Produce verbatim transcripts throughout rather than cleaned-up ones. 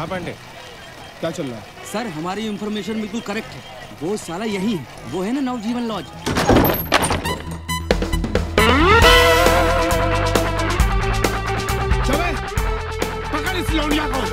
हाँ पांडे, क्या चल रहा है? सर हमारी इंफॉर्मेशन बिल्कुल करेक्ट है, वो साला यही है, वो है ना नवजीवन लॉज। चले, पकड़ इस लौंडिया को।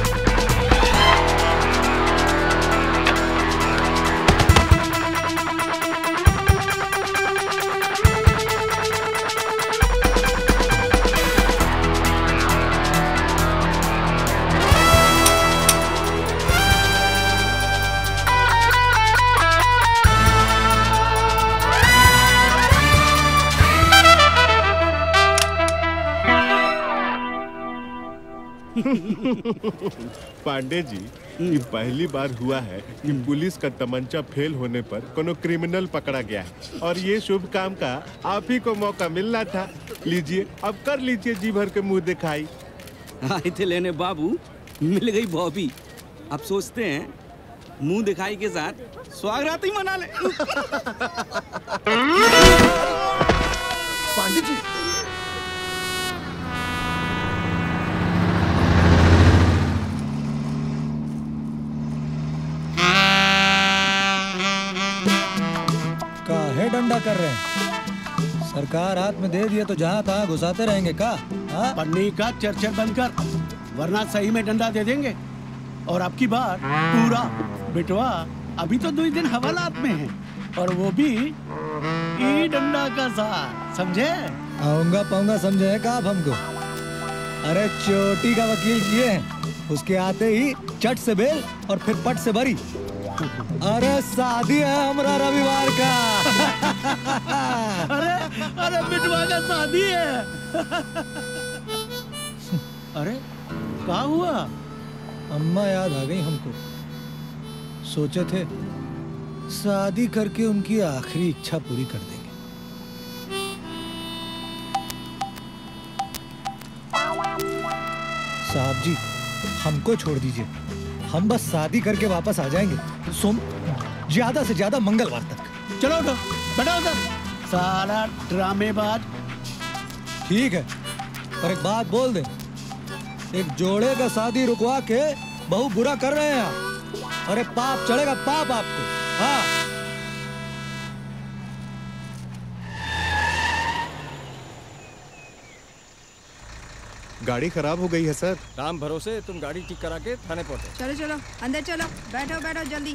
पांडे जी, ये पहली बार हुआ है कि पुलिस का तमंचा फेल होने पर कोनो क्रिमिनल पकड़ा गया है और ये शुभ काम का आप ही को मौका मिलना था। लीजिए, अब कर लीजिए जी भर के मुंह दिखाई। आए थे लेने बाबू, मिल गई बॉबी। अब सोचते हैं मुंह दिखाई के साथ स्वागत ही मना ले। पांडे जी, काहे डंडा कर रहे हैं? सरकार हाथ में दे दिए तो जहाँ तहाँ घुसाते रहेंगे का? हाँ? पन्नी का चर्चा बंद कर, वरना सही में डंडा दे देंगे। और आपकी बात पूरा बिटवा अभी तो दो दिन हवालात में है, और वो भी ई डंडा का साथ, समझे? आऊंगा पाऊंगा समझे का आप हमको? अरे चोटी का वकील किए हैं, उसके आते ही चट से बेल और फिर पट से बरी। अरे शादी है हमारा रविवार का। अरे अरे बिटवा का शादी है। अरे क्या हुआ? अम्मा याद आ गई हमको। सोचे थे शादी करके उनकी आखिरी इच्छा पूरी कर देंगे। साहब जी, हमको छोड़ दीजिए, हम बस शादी करके वापस आ जाएंगे सोम ज्यादा से ज्यादा मंगलवार तक। चलो उठो, बैठो उधर, सारा ड्रामेबाज। ठीक है, पर एक बात बोल दे, एक जोड़े का शादी रुकवा के बहु बुरा कर रहे हैं आप। अरे पाप चढ़ेगा पाप आपको। हाँ, गाड़ी खराब हो गई है सर। राम भरोसे तुम गाड़ी ठीक करा के थाने पहुंचो। चलो चलो अंदर चलो, बैठो बैठो जल्दी।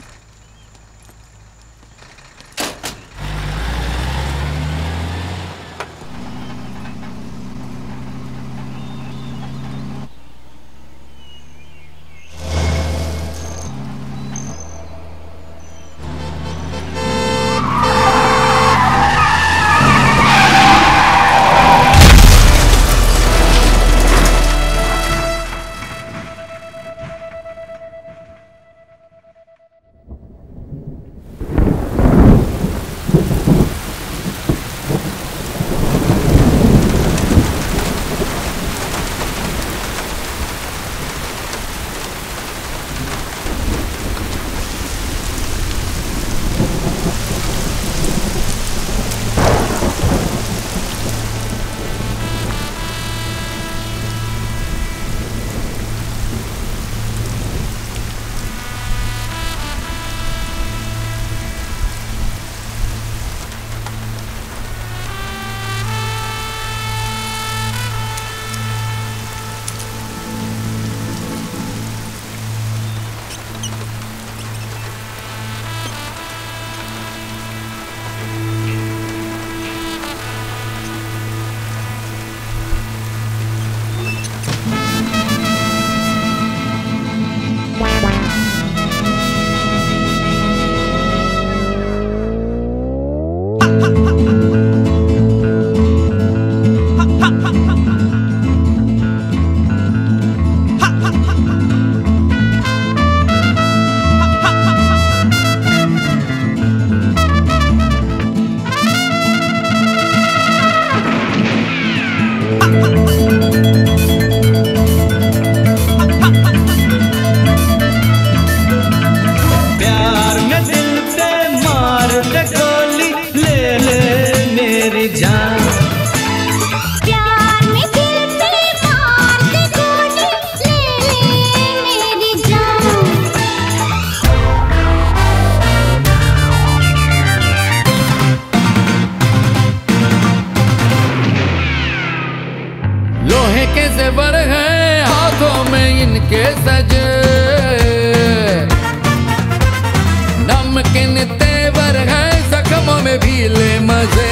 में भी ले मजे।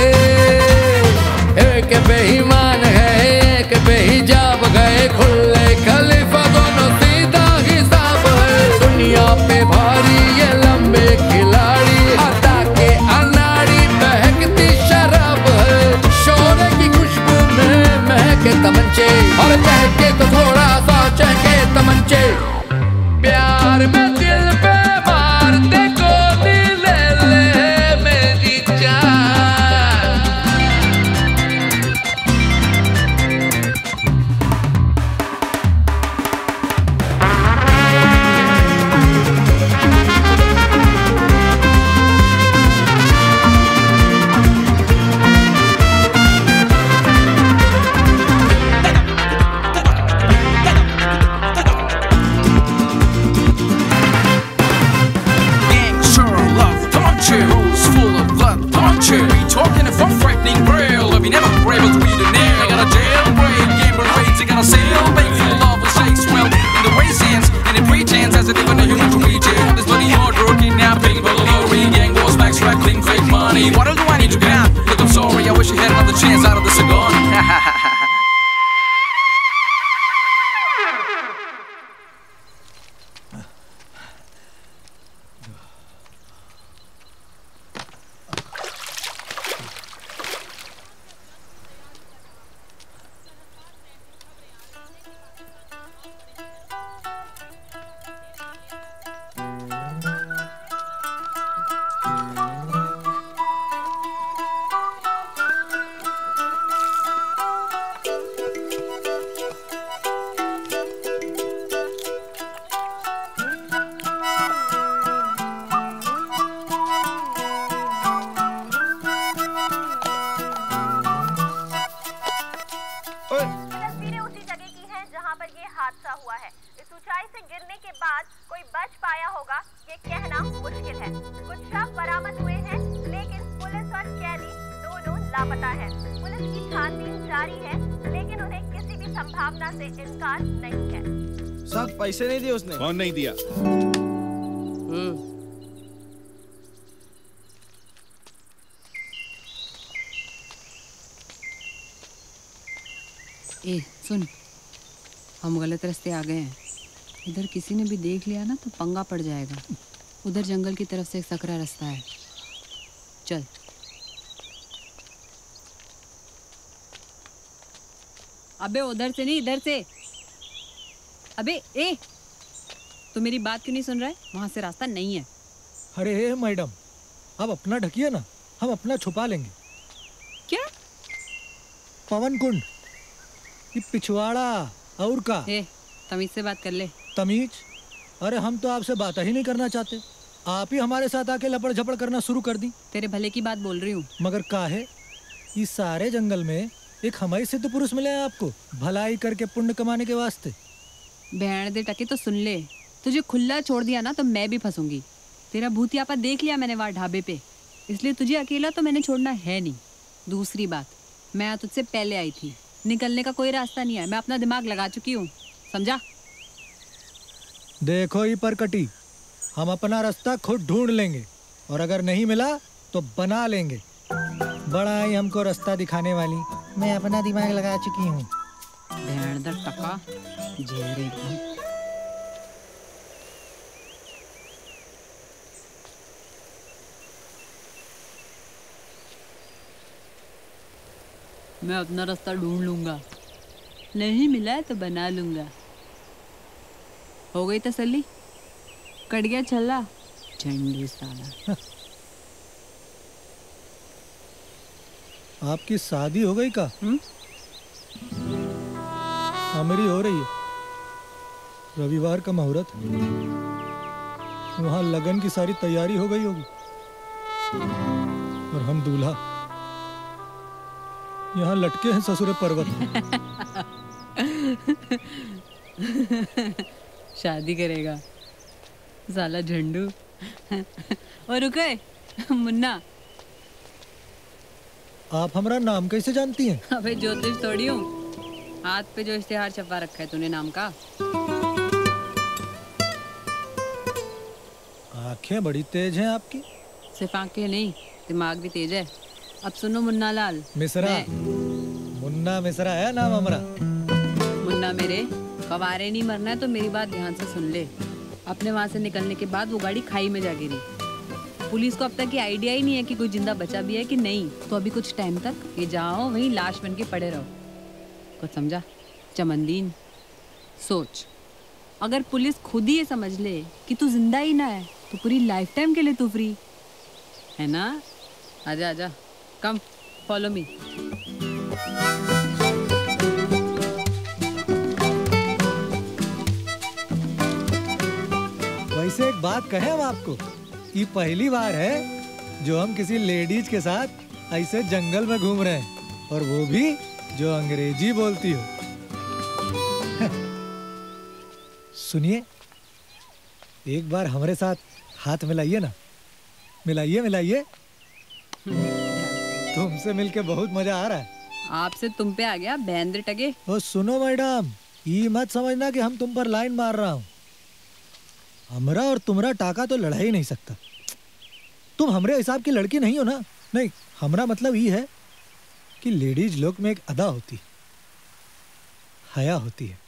एक बेईमान है एक बेहिजाब गए खुले खलीफा दोनों सीधा हिसाब है। दुनिया पे भारी ये लंबे खिलाड़ी अदा के अनाड़ी बहकती शराब है। शोरे की खुशबू में महके तमंचे और महके तो थोड़ा सा चहके तमंचे। प्यार में दिल पे मारते गोली ले ले मेरी जान। Talking if I'm frightening real, if you never were able to read a nail. I got a jailbreak, gamble rates, I got a sail, make for love and shakes well in the race hands, and the pretense as a different human to reach it. This bloody murder, kidnapping, burglary, gang wars, back striking, fake money. What else do I need to grab? Look, I'm sorry, I wish I had another chance out of the cigar. पैसे नहीं दिए उसने। कौन नहीं दिया? ए सुन, हम गलत रास्ते आ गए हैं। इधर किसी ने भी देख लिया ना तो पंगा पड़ जाएगा। उधर जंगल की तरफ से एक सकरा रास्ता है, चल। अबे उधर से नहीं, इधर से। अबे ए, तो मेरी बात क्यों नहीं सुन रहा है? वहां से रास्ता नहीं है। अरे मैडम, आप अपना ढकिए ना, हम अपना छुपा लेंगे। क्या? पवन कुंड, ये पिछवाड़ा और का। ए, तमीज से बात कर ले। तमीज? अरे हम तो आपसे बात ही नहीं करना चाहते, आप ही हमारे साथ आके लपड़ झपड़ करना शुरू कर दी। तेरे भले की बात बोल रही हूँ। मगर काहे? इस सारे जंगल में एक हमारी सिद्ध पुरुष मिले हैं आपको, भलाई करके पुण्य कमाने के वास्ते। बहन दे टके तो सुन ले, तुझे खुला छोड़ दिया ना तो मैं भी फंसूंगी। तेरा भूतियापा देख लिया मैंने वहाँ ढाबे पे, इसलिए तुझे अकेला तो मैंने छोड़ना है नहीं। दूसरी बात, मैं यहाँ तुझसे पहले आई थी, निकलने का कोई रास्ता नहीं है। मैं अपना दिमाग लगा चुकी हूँ, समझा? देखो ही परकटी, हम अपना रास्ता खुद ढूंढ लेंगे, और अगर नहीं मिला तो बना लेंगे। बड़ा ही हमको रास्ता दिखाने वाली, मैं अपना दिमाग लगा चुकी हूँ। भेड़ दर टका जेरे को। मैं अपना रास्ता ढूंढ लूंगा, नहीं मिला तो बना लूंगा। हो गई तसल्ली? कट गया छल्ला? झंडी साला। आपकी शादी हो गई का? हुँ? हाँ मेरी हो रही है, रविवार का मुहूर्त, वहाँ लगन की सारी तैयारी हो गई होगी, और हम दूल्हा यहाँ लटके हैं ससुरे पर्वत। शादी करेगा साला झंडू। और रुके मुन्ना, आप हमारा नाम कैसे जानती हैं? अबे ज्योतिष थोड़ी हूँ, हाथ पे जो इश्तेहार छपा रखा है तूने नाम का। आंखें बड़ी तेज हैं आपकी। सिर्फ आंखें नहीं, दिमाग भी तेज है। अब सुनो मुन्ना लाल मिश्रा, मुन्ना मिश्रा है नाम हमारा। मुन्ना मेरे, कवारे नहीं मरना है तो मेरी बात ध्यान से सुन ले। अपने वहाँ से निकलने के बाद वो गाड़ी खाई में जा गिरी। पुलिस को अब तक ये आइडिया ही नहीं है कि कोई जिंदा बचा भी है कि नहीं। तो अभी कुछ टाइम तक ये जाओ वहीं लाश बन के पड़े रहो। कुछ समझा चमनदीन? सोच, अगर पुलिस खुद ही ये समझ ले कि तू जिंदा ही ना है तो पूरी लाइफ टाइम के लिए तू फ्री है ना। आजा आजा, कम फॉलो मी। वैसे एक बात कहें हम आपको, ये पहली बार है जो हम किसी लेडीज के साथ ऐसे जंगल में घूम रहे हैं, और वो भी जो अंग्रेजी बोलती हो। सुनिए, एक बार हमारे साथ हाथ मिलाइए ना। मिलाइए मिलाइए। तुमसे मिलके बहुत मजा आ रहा है। आपसे तुम पे आ गया बहन टके। ओ सुनो मैडम, ये मत समझना कि हम तुम पर लाइन मार रहा हूँ। हमरा और तुम्हारा टाका तो लड़ा ही नहीं सकता। तुम हमरे हिसाब की लड़की नहीं हो ना। नहीं, हमरा मतलब ये है कि लेडीज लोग में एक अदा होती है, हया होती है।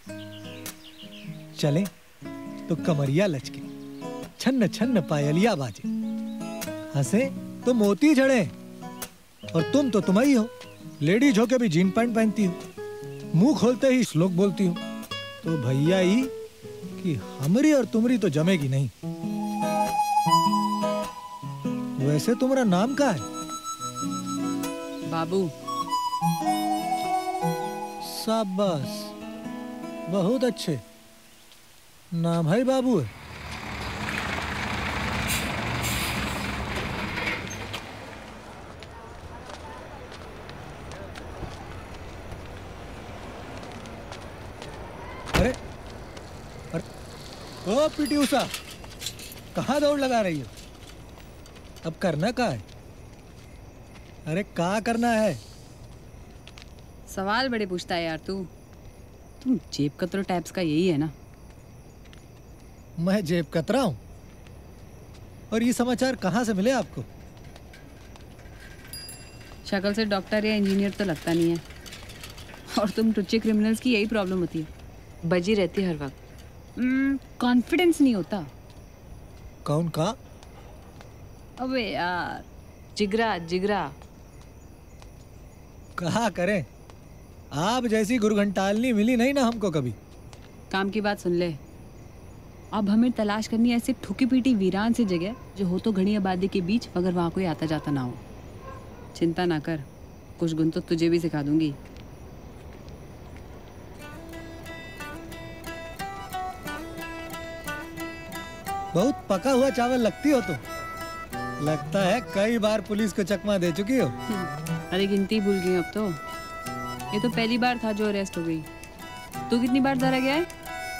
चलें तो कमरिया लचके, छन्न छन्न पायलिया बाजे, हंसे तो मोती झड़े। और तुम तो तुम ही हो, लेडीज हो के भी जीन पैंट पहनती हो, मुंह खोलते ही श्लोक बोलती हो। तो भैया ही कि हमरी और तुमरी तो जमेगी नहीं। वैसे तुम्हारा नाम क्या है? बाबू। शाबाश, बहुत अच्छे नाम है बाबू है। अरे अरे ओ पीटी उषा, कहाँ दौड़ लगा रही हो? अब करना क्या है? अरे क्या करना है? सवाल बड़े पूछता है यार तू। तुम जेब कतरो टाइप्स का यही है ना? मैं जेब कतरा हूँ? और ये समाचार कहाँ से मिले आपको? शक्ल से डॉक्टर या इंजीनियर तो लगता नहीं है। और तुम टुच्चे क्रिमिनल्स की यही प्रॉब्लम होती है, बजी रहती है हर वक्त। कॉन्फिडेंस नहीं होता। कौन का? अबे यार, जिगरा जिगरा। कहा करें, आप जैसी गुरघंटालनी मिली नहीं ना हमको कभी। काम की बात सुन ले। अब हमें तलाश करनी ऐसी ठुकी पीटी वीरान सी जगह जो हो तो घनी आबादी के बीच, मगर वहाँ कोई आता जाता ना हो। चिंता ना कर, कुछ गुण तो तुझे भी सिखा दूंगी। बहुत पका हुआ चावल लगती हो तुम। लगता है कई बार पुलिस को चकमा दे चुकी हो। अरे गिनती भूल गई अब तो। ये तो पहली बार था जो अरेस्ट हो गई। तू कितनी बार धरा गया है?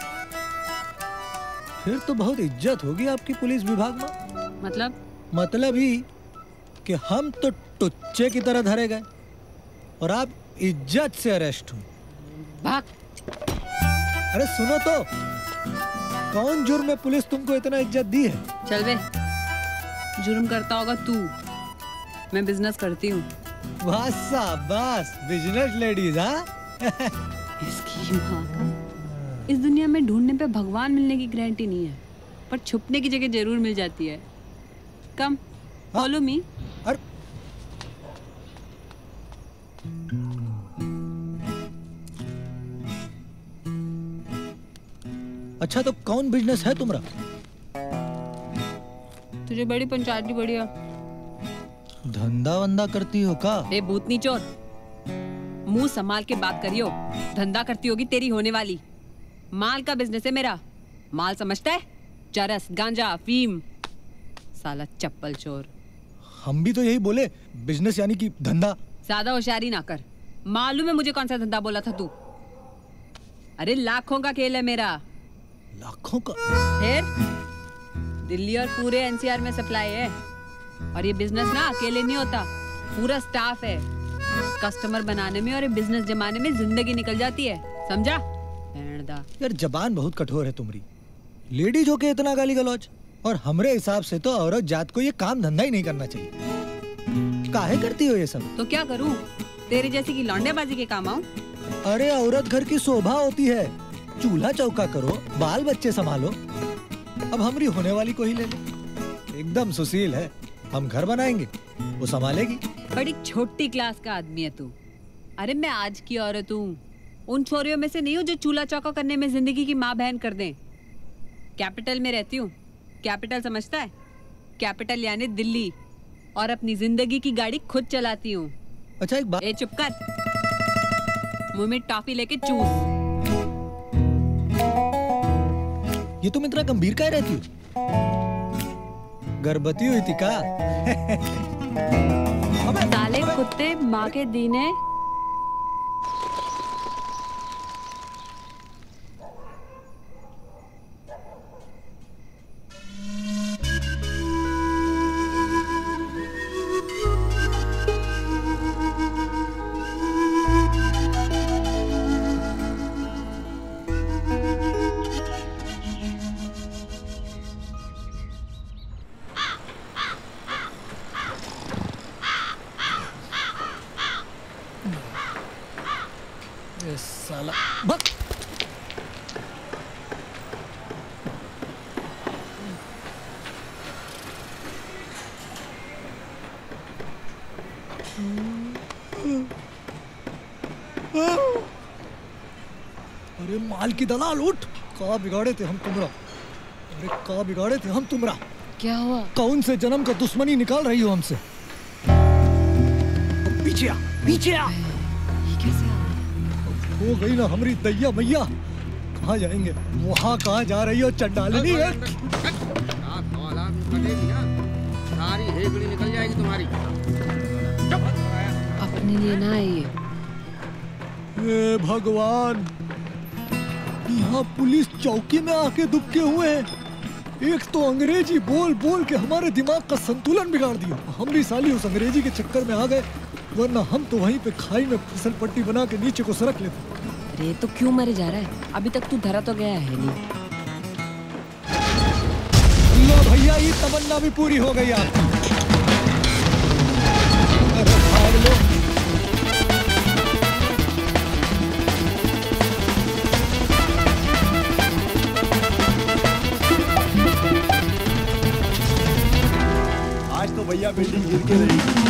फिर तो बहुत इज्जत होगी आपकी पुलिस विभाग में। मतलब? मतलब ही कि हम तो टुच्चे की तरह धरे गए और आप इज्जत से अरेस्ट हुए। भाग। अरे सुनो तो, कौन जुर्म में पुलिस तुमको इतना इज्जत दी है? चल बे, जुर्म करता होगा तू, मैं बिजनेस करती हूँ। वाह शाबाश, बिजनेस लेडीज। हाँ इसकी माँ का। इस दुनिया में ढूंढने पे भगवान मिलने की गारंटी नहीं है, पर छुपने की जगह जरूर मिल जाती है। Come follow me. अरे अच्छा, तो कौन बिजनेस है तुम्हारा? तुझे बड़ी पंचायती बढ़िया। धंधा वंदा करती हो का? ए भूतनी चोर, मुंह संभाल के बात करियो। धंधा करती होगी तेरी होने वाली। माल का बिजनेस है मेरा। माल समझता है? चरस, गांजा, अफीम। साला चप्पल चोर। हम भी तो यही बोले, बिजनेस यानी कि धंधा। ज्यादा होशियारी ना कर। मालूम है मुझे कौन सा धंधा बोला था तू? अरे लाखों का खेल है मेरा। लाखों का? फिर दिल्ली और पूरे एनसीआर में सप्लाई है। और ये बिजनेस ना अकेले नहीं होता, पूरा स्टाफ है। कस्टमर बनाने में और ये बिजनेस जमाने में जिंदगी निकल जाती है, समझा? यार जबान बहुत कठोर है तुम्हारी। लेडीज होके इतना गाली गलौज। और हमरे हिसाब से तो औरत जात को ये काम धंधा ही नहीं करना चाहिए। काहे करती हो ये सब? तो क्या करूं? तेरे जैसी की लौंडेबाजी के काम आऊं? अरे औरत घर की शोभा होती है, चूल्हा चौका करो, बाल बच्चे संभालो। अब हमारी होने वाली को ही ले लो, एकदम सुशील है, हम घर बनाएंगे, वो संभालेगी। बड़ी छोटी क्लास का आदमी है तू। अरे मैं आज की औरत हूँ, उन छोरियों में से नहीं हूँ जो चूल्हा चौका करने में जिंदगी की माँ बहन कर दें। कैपिटल में रहती हूँ, कैपिटल समझता है? कैपिटल यानी दिल्ली, और अपनी जिंदगी की गाड़ी खुद चलाती हूँ। अच्छा एक बात। ए चुप कर, मुंह में टॉफी लेके चूस। ये तुम इतना गंभीर काहे रहती हो? गर्भवती हुई थी का? साले कुत्ते माँ के दीने। साला बक। अरे माल की दलाल उठ, का बिगाड़े थे हम तुमरा? अरे का बिगाड़े थे हम तुमरा? क्या हुआ? कौन से जन्म का दुश्मनी निकाल रही हो हमसे? पीछे आ, पीछे आ। ये कैसे आ? हो गई ना हमारी दैया मैया। कहाँ जाएंगे? वहाँ कहाँ जा रही हो चंडालिनी है? सारी हेगड़ी निकल जाएगी तुम्हारी। अपने लिए ना है ये। हे भगवान, यहाँ पुलिस चौकी में आके दुबके हुए हैं। एक तो अंग्रेजी बोल बोल के हमारे दिमाग का संतुलन बिगाड़ दिया। हम भी साली उस अंग्रेजी के चक्कर में आ गए, वरना हम तो वहीं पे खाई में फिसल पट्टी बना के नीचे को सरक लेते। अरे तो क्यों मरे जा रहा है? अभी तक तू धरा तो गया है नहीं। लो भैया, ये तमन्ना भी पूरी हो गई आपकी। अरे भाग लो। आज तो भैया बिल्डिंग गिर के रही।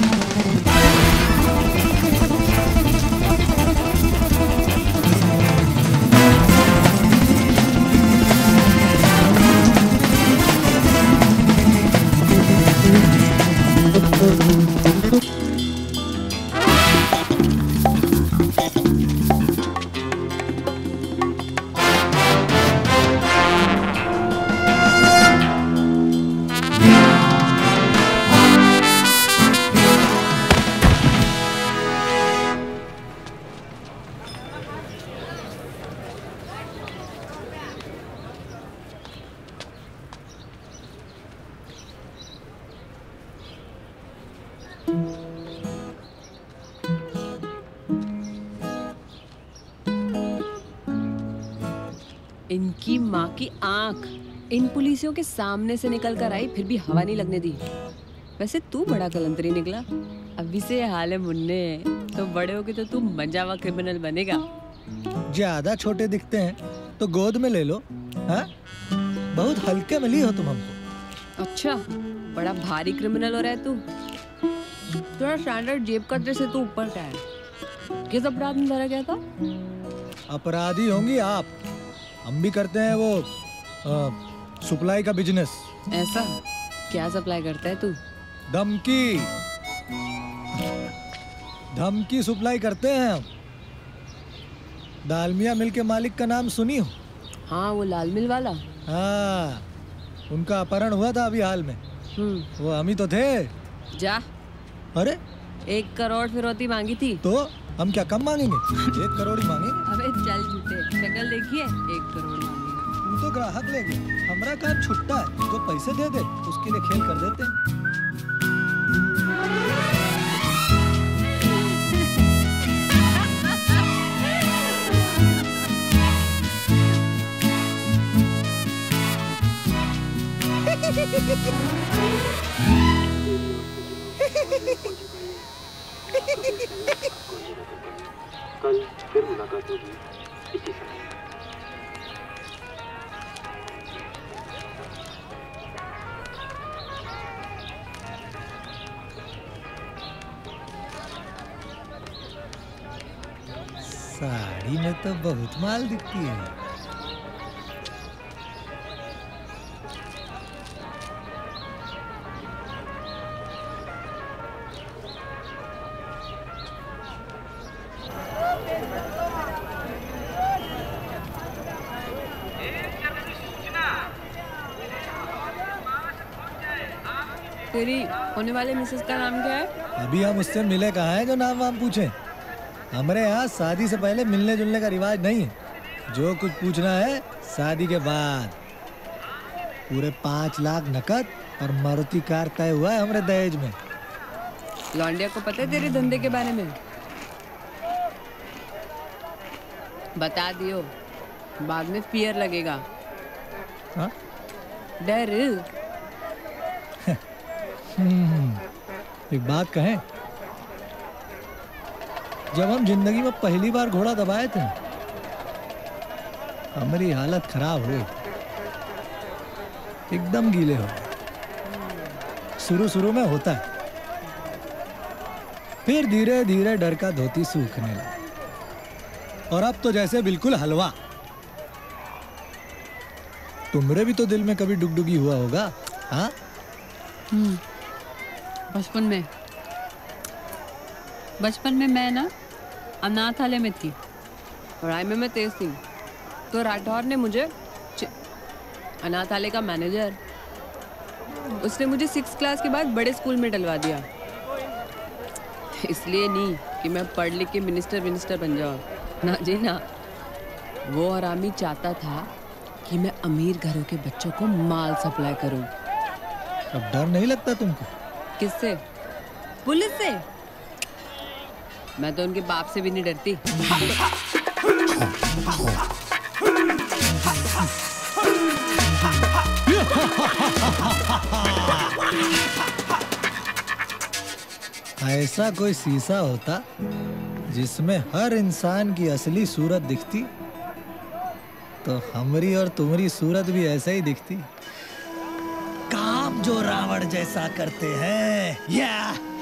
इनकी माँ की आंख इन पुलिसियों के सामने से निकल कर आई, फिर भी हवा नहीं लगने दी। वैसे तू बड़ा कलंतरी निकला। अभी से ये हाल है मुन्ने, तो बड़े होके तो तू मजा हुआ क्रिमिनल बनेगा। ज्यादा छोटे दिखते हैं तो गोद में ले लो। हाँ? बहुत हल्के में ली हो तुम हमको। अच्छा, बड़ा भारी क्रिमिनल हो रहा है तू। थोड़ा स्टैंडर्ड जेब कतरे से तू ऊपर का है। किस अपराध में धरा गया था? अपराधी होंगी आप, हम भी करते हैं वो आ, सप्लाई का बिजनेस। ऐसा क्या सप्लाई करता है तू? धमकी धमकी सप्लाई करते हैं हम। दालमिया मिल के मालिक का नाम सुनी हो? हाँ, वो लाल मिल वाला। हाँ, उनका अपहरण हुआ था अभी हाल में। वो हम ही तो थे। जा। अरे एक करोड़ फिरौती मांगी थी। तो हम क्या कम मांगेंगे? एक करोड़ ही मांगेंगे। अबे चल झूठे, शक्ल देखिए, एक करोड़ मांगेगा। तू तो ग्राहक लेंगे, हमारा काम छुट्टा है। जो पैसे दे दे उसके लिए खेल कर देते हैं। कल फिर मुलाकात होगी इसी समय। साड़ी में तो बहुत माल दिखती है। तेरी होने वाले मिसेस का नाम क्या है? अभी हम उससे मिले कहाँ हैं जो नाम वाम पूछें? हमारे यहाँ शादी से पहले मिलने जुलने का रिवाज नहीं है। जो कुछ पूछना है शादी के बाद। पूरे पाँच लाख नकद और मारुति कार तय हुआ है हमारे दहेज में। लौंडिया को पता है तेरे धंधे के बारे में? बता दियो, बाद में फियर लगेगा। हाँ? डर। एक बात कहें, जब हम जिंदगी में पहली बार घोड़ा दबाए थे हमारी हालत खराब हुई, एकदम गीले हो गए। शुरू शुरू में होता है, फिर धीरे धीरे डर का धोती सूखने लगा और अब तो जैसे बिल्कुल हलवा। तुम्हारे भी तो दिल में कभी डुगडुगी हुआ होगा? हाँ, बचपन में बचपन में मैं ना अनाथालय में थी। पढ़ाई में मैं तेज थी, तो राठौर ने मुझे अनाथालय का मैनेजर, उसने मुझे सिक्स क्लास के बाद बड़े स्कूल में डलवा दिया। इसलिए नहीं कि मैं पढ़ लिख के मिनिस्टर मिनिस्टर बन जाऊँ, ना जी ना। वो हरामी चाहता था कि मैं अमीर घरों के बच्चों को माल सप्लाई करूं। अब डर नहीं लगता तुमको? किससे? पुलिस से? मैं तो उनके बाप से भी नहीं डरती। ऐसा कोई शीशा होता जिसमें हर इंसान की असली सूरत दिखती, तो हमारी और तुम्हारी सूरत भी ऐसा ही दिखती। काम जो रावण जैसा करते हैं, या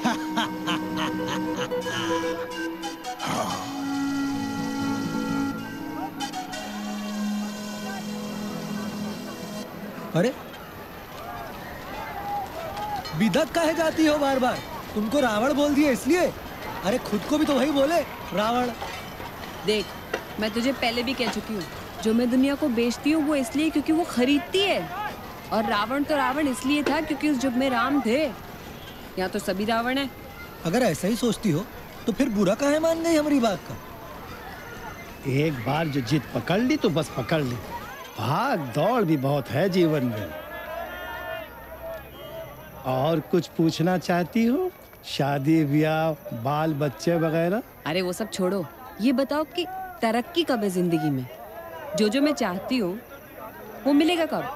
अरे बिदक काहे जाती हो बार बार? तुमको रावण बोल दिया इसलिए? अरे खुद को भी तो वही बोले, रावण। देख, मैं तुझे पहले भी कह चुकी हूँ, जो मैं दुनिया को बेचती हूँ वो इसलिए क्योंकि वो खरीदती है, और रावण तो रावण इसलिए था क्योंकि उस युग में राम थे। यहाँ तो सभी रावण है। अगर ऐसा ही सोचती हो तो फिर बुरा काहे मान गई हमारी बात का? एक बार जो जिद पकड़ ली तो बस पकड़ ली। भाग दौड़ भी बहुत है जीवन में। और कुछ पूछना चाहती हो? शादी ब्याह बाल बच्चे वगैरह? अरे वो सब छोड़ो, ये बताओ कि तरक्की कब है जिंदगी में? जो जो मैं चाहती हूँ वो मिलेगा कब?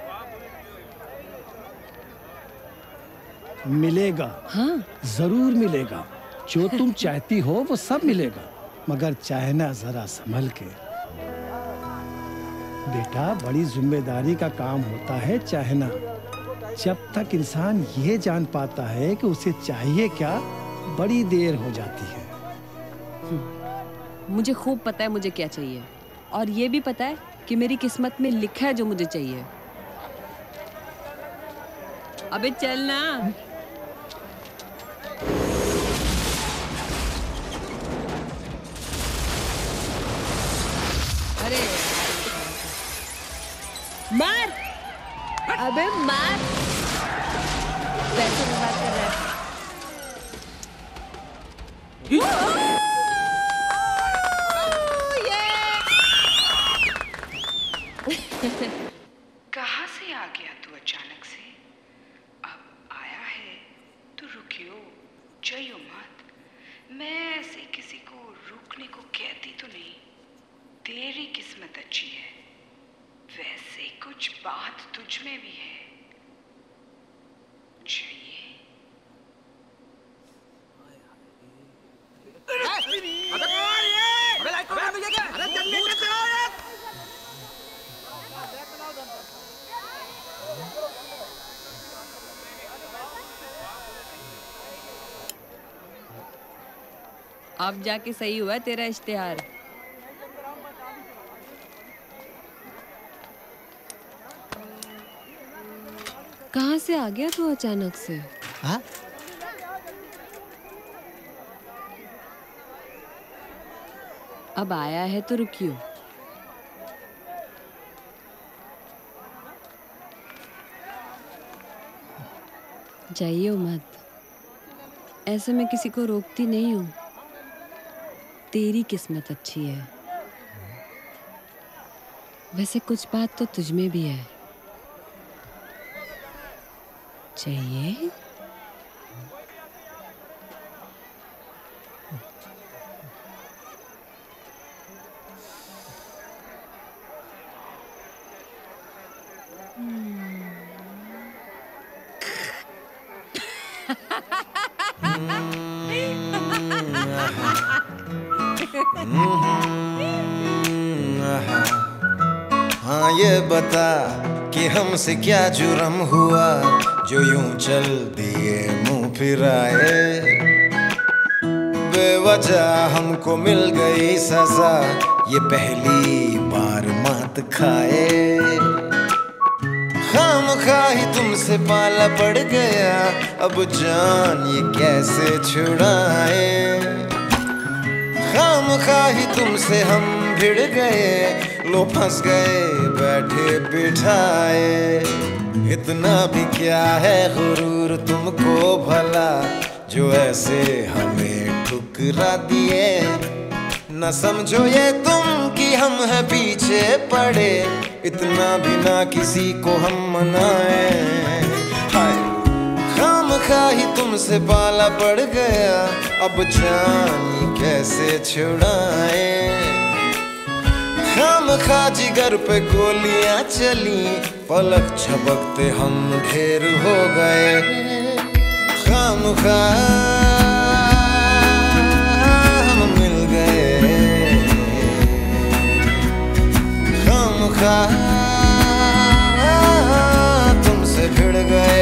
मिलेगा। हाँ, जरूर मिलेगा। जो तुम चाहती हो वो सब मिलेगा, मगर चाहना जरा संभल के। बेटा, बड़ी जिम्मेदारी का काम होता है चाहना। जब तक इंसान ये जान पाता है कि उसे चाहिए क्या, बड़ी देर हो जाती है। मुझे खूब पता है मुझे क्या चाहिए, और ये भी पता है कि मेरी किस्मत में लिखा है जो मुझे चाहिए। अबे चल ना। अरे मार, अबे मार। पैसे में बात कर रहा है। कहाँ से आ गया तू अचानक से? अब आया है तो रुकियो, जाइयो मत। मैं ऐसे किसी को रुकने को कहती तो नहीं। तेरी किस्मत अच्छी है, वैसे कुछ बात तुझ में भी है। चाहिए? अब जाके सही हुआ तेरा इश्तिहार। कहाँ से आ गया तू अचानक से? हाँ? अब आया है तो रुकियो। जाइए मत, ऐसे मैं किसी को रोकती नहीं हूँ। तेरी किस्मत अच्छी है। वैसे कुछ बात तो तुझ में भी है। चाहिए? हाँ ये बता कि हमसे क्या जुर्म हुआ जो यूं चल दिए मुंह फिराए। बेवजह हमको मिल गई सजा, ये पहली बार मात खाए। खामखा ही तुमसे पाला पड़ गया, अब जान ये कैसे छुड़ाए। खामखा ही तुमसे हम भिड़ गए, लो फंस गए बैठे बिठाए। इतना भी क्या है गुरूर तुमको भला, जो ऐसे हमें ठुकरा दिए। न समझो ये तुम कि हम हैं पीछे पड़े, इतना भी ना किसी को हम मनाए। हाय खामखा ही तुमसे पाला पड़ गया, अब जान ये कैसे छुड़ाए। खामखा जिगर पे गोलियां चली, पलक झपकते हम ढेर हो गए। खामखा हम मिल गए, खामखा तुमसे भिड़ गए।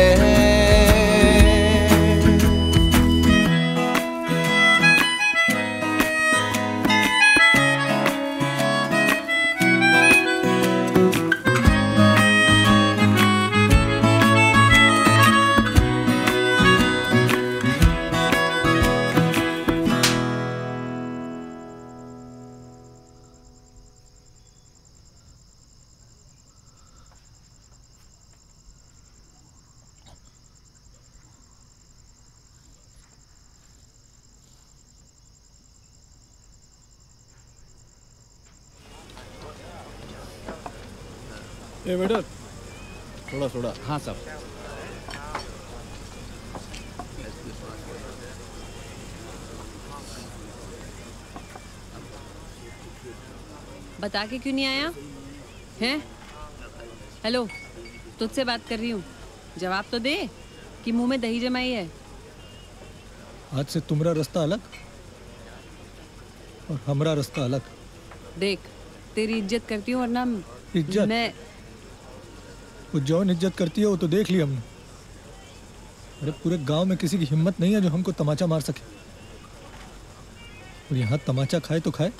ए वेटर, थोड़ा थोड़ा। हाँ साहब। बता के क्यों नहीं आया? हैं? हेलो, तुझसे बात कर रही हूँ, जवाब तो दे कि मुंह में दही जमाई है। आज से तुम्हारा रास्ता अलग और हमारा रास्ता अलग। देख, तेरी इज्जत करती हूँ वरना इज्जत? मैं वो जौन इज्जत करती है वो तो देख लिया हमने। अरे पूरे गांव में किसी की हिम्मत नहीं है जो हमको तमाचा मार सके, और यहाँ तमाचा खाए तो खाए,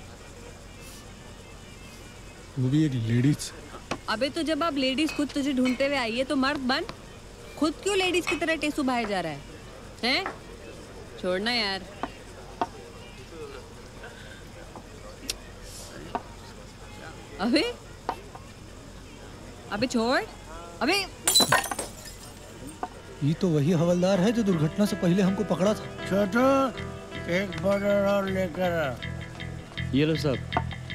वो भी एक लेडीज। अबे तो जब आप लेडीज खुद तुझे ढूंढते हुए आई है तो मर्द बन। खुद क्यों लेडीज की तरह टेसू भाई जा रहा है? हैं? छोड़ना यार। अबे अबे छोड़। अबे ये तो वही हवलदार है जो दुर्घटना से पहले हमको पकड़ा था। छोटू, एक बॉर्डर और लेकर आ। ये लो सब।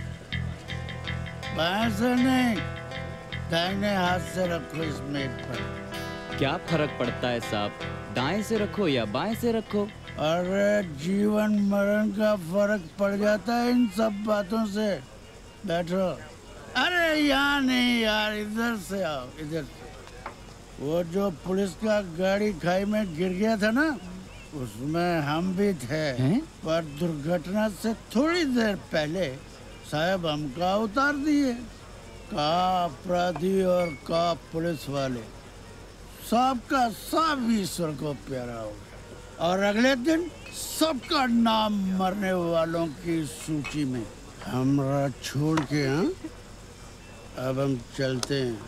बाएं से नहीं, दाहिने हाथ से रखो इस मेज पर। क्या फर्क पड़ता है साहब, दाएं से रखो या बाएं से रखो? अरे जीवन मरण का फर्क पड़ जाता है इन सब बातों से। बैठो। अरे यहाँ नहीं यार, इधर से आओ, इधर से। वो जो पुलिस का गाड़ी खाई में गिर गया था ना, उसमें हम भी थे। हैं? पर दुर्घटना से थोड़ी देर पहले साहब हमका उतार दिए। का अपराधी और का पुलिस वाले, सबका सब ईश्वर को प्यारा हो गया। और अगले दिन सबका नाम मरने वालों की सूची में हमरा छोड़ के। हाँ, अब हम चलते हैं।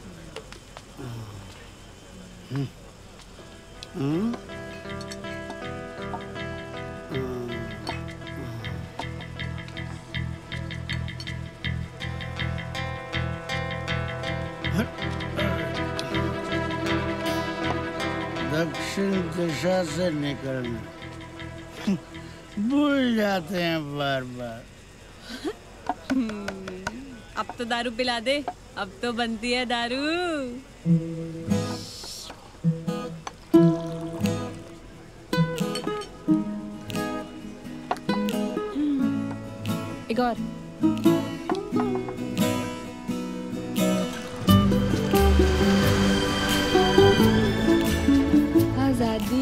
हम्म, हम्म, दक्षिण दिशा से निकलना भूल जाते हैं बार बार। अब तो दारू पिला दे, अब तो बनती है दारू। एक और। आजादी,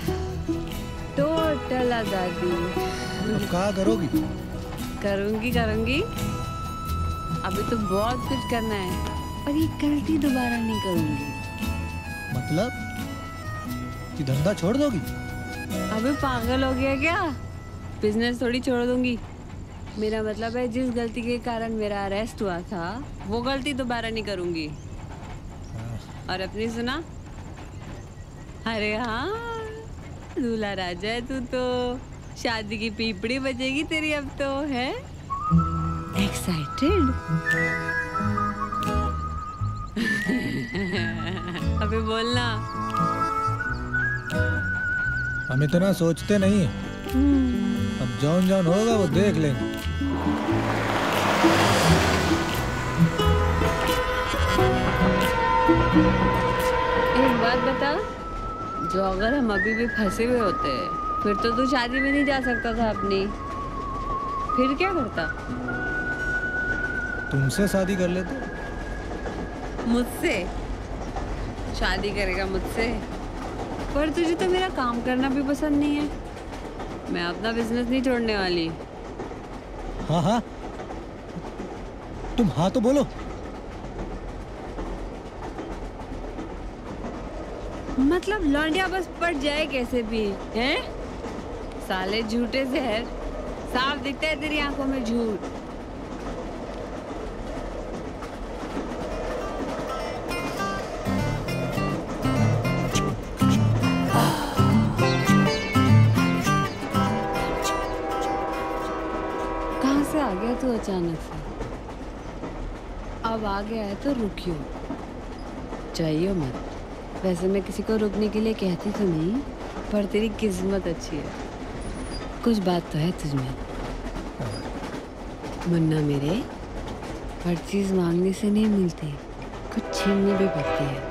टोटल आजादी। अब क्या करोगी? करूंगी करूंगी अभी तो बहुत कुछ करना है, पर ये गलती दोबारा नहीं करूंगी। मतलब कि धंधा छोड़ दोगी? अबे पागल हो गया क्या? बिजनेस थोड़ी छोड़ दूंगी। मेरा मतलब है जिस गलती के कारण मेरा अरेस्ट हुआ था वो गलती दोबारा नहीं करूंगी। और अपनी सुना? अरे हाँ, दूल्हा राजा है तू तो। शादी की पीपड़ी बजेगी तेरी अब तो। है एक्साइटेड? अबे बोलना। हम इतना सोचते नहीं हैं। अब जौन जौन होगा वो देख लेंगे। एक बात बता, जो अगर हम अभी भी फंसे हुए होते फिर तो तू शादी में नहीं जा सकता था अपनी। फिर क्या करता? तुमसे शादी कर लेते। मुझसे शादी करेगा मुझसे? पर तुझे तो मेरा काम करना भी पसंद नहीं है। मैं अपना बिजनेस नहीं छोड़ने वाली। हाँ हाँ, तुम हाँ तो बोलो। मतलब लौंडिया बस पड़ जाए कैसे भी, हैं? साले झूठे जहर, साफ दिखता है तेरी आंखों में झूठ। कहाँ से आ गया तू अचानक से? अब आ गया है तो रुकियो, चाहिए मत। वैसे मैं किसी को रुकने के लिए कहती तो नहीं, पर तेरी किस्मत अच्छी है। कुछ बात तो है तुझमें मुन्ना मेरे। हर चीज मांगने से नहीं मिलती, कुछ छीननी भी पड़ती है।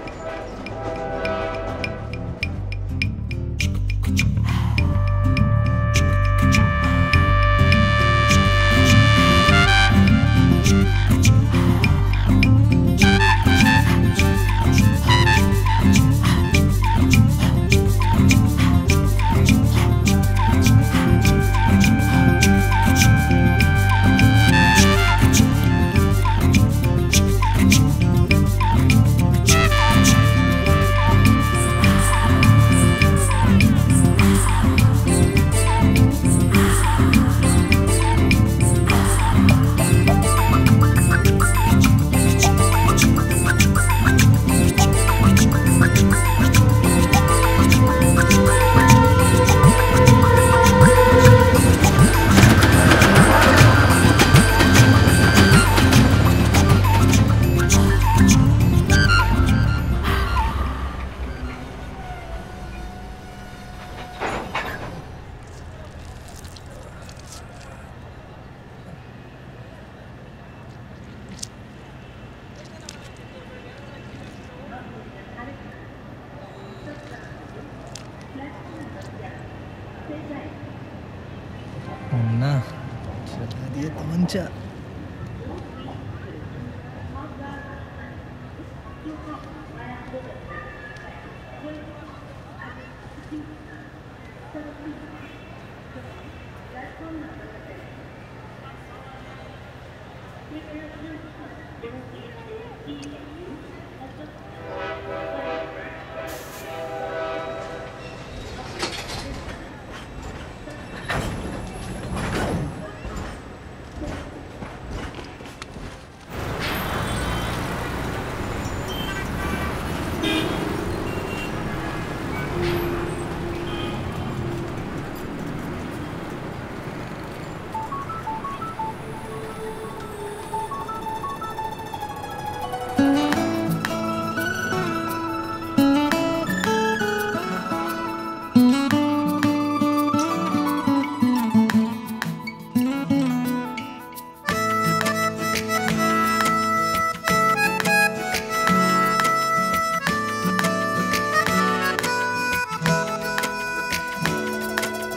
मुन्ना चला दिए तमंचा।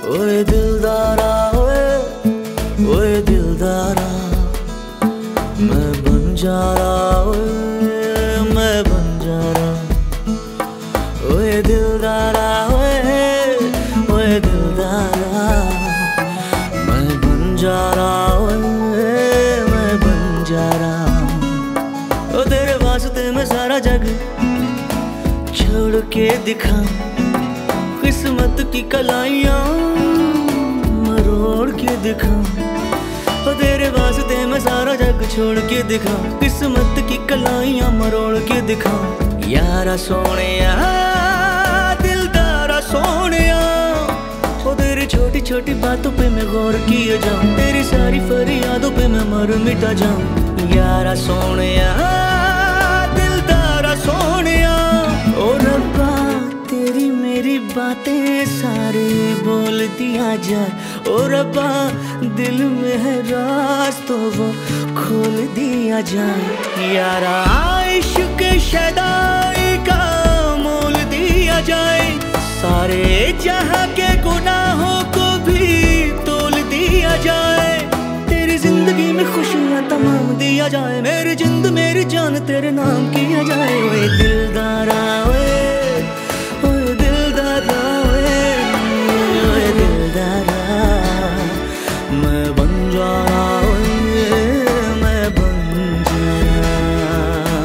ओए दिलदारा ओए ओए दिलदारा मैं बन जा रहा ओए मैं बन जा रहा ओए दिलदारा ओए ओए दिलदारा मैं बन जा रहा ओए मैं बन जा रहा ओ तेरे वास्ते मैं सारा जग छोड़ के दिखा किस्मत की कलाइयाँ मरोड़ के दिखा ओ तेरे वास्ते मैं सारा जग छोड़ के दिखा किस्मत की कलाइयाँ मरोड़ के दिखा यारा सोनिया दिलदारा सोनिया ओ तेरी छोटी छोटी बातों पे मैं गौर किए जाऊं तेरी सारी फरियादों पे मैं मर मिटा जाऊं यारा सोनिया दिलदारा सोनिया ओ रब्बा तेरी मेरी बातें सारे बोल दिया जाए ओ रब्बा दिल में है राज तो वो खोल दिया जाए यारा इश्क शदाई का मोल दिया जाए सारे जहां के गुनाहों को भी तोल दिया जाए तेरी जिंदगी में खुशियां तमाम दिया जाए मेरी जिंद मेरी जान तेरे नाम किया जाए ओए दिलदारा ओए ओए दिलदारा ओए ओए दिलदारा मैं बन जा रहा ओए मैं बन जा रहा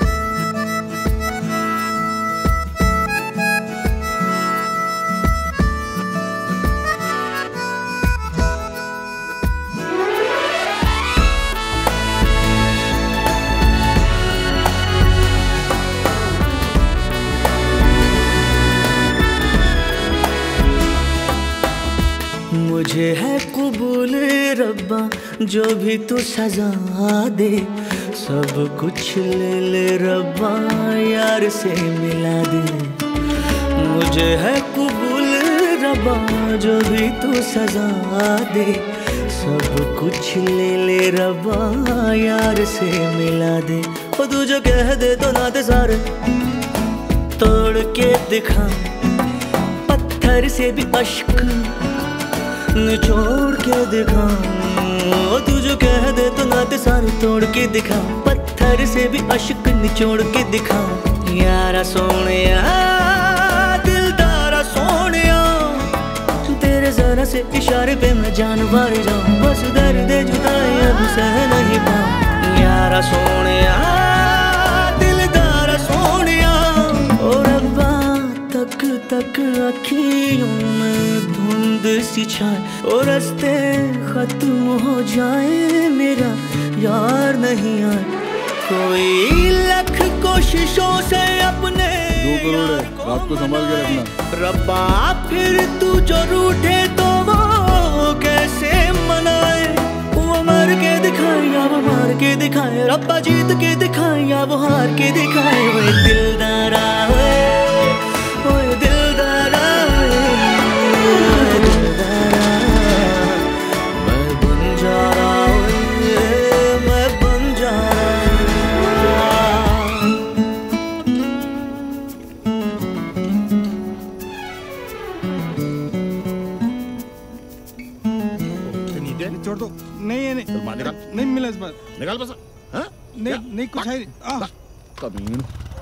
मुझे है कबूल रब्बा जो भी तू सजा दे सब कुछ ले ले रब्बा यार से मिला दे मुझे है कबूल रब्बा जो भी तू सजा दे सब कुछ ले ले रब्बा यार से मिला दे ओ तू जो कह दे तो नाते सारे तोड़ के दिखा पत्थर से भी अश्क निचोड़ के दिखा तू जो कह दे तो नाते सारे तोड़ के दिखा पत्थर से भी अश्क निचोड़ के दिखा यारा सोनिया दिलदारा सोनिया तेरे जरा से इशारे पे मैं जान मार जाऊं बस दर्द जुदाई अब सह नहीं पाऊं यारा सोनिया दिलदारा सोनिया ओ रब्बा तक तक अखियों में धुंध सी छाए और रास्ते खत्म हो जाए मेरा यार नहीं आए कोई लख कोशिशों से अपने दो करोड़ है रात को संभाल के रखना रब्बा फिर तू जो रूठे तो वो कैसे मनाए वो मार के दिखाए या वो मार के दिखाए रब्बा जीत के दिखाए या वो हार के दिखाए वो दिलदारा ओए दिलदारा ओए दिलदारा मैं बन जा रहा हूँ मैं बन जा रहा छोड़ दो नहीं नहीं नहीं मिला इस बार निकाल बस नहीं नहीं कुछ है कमीन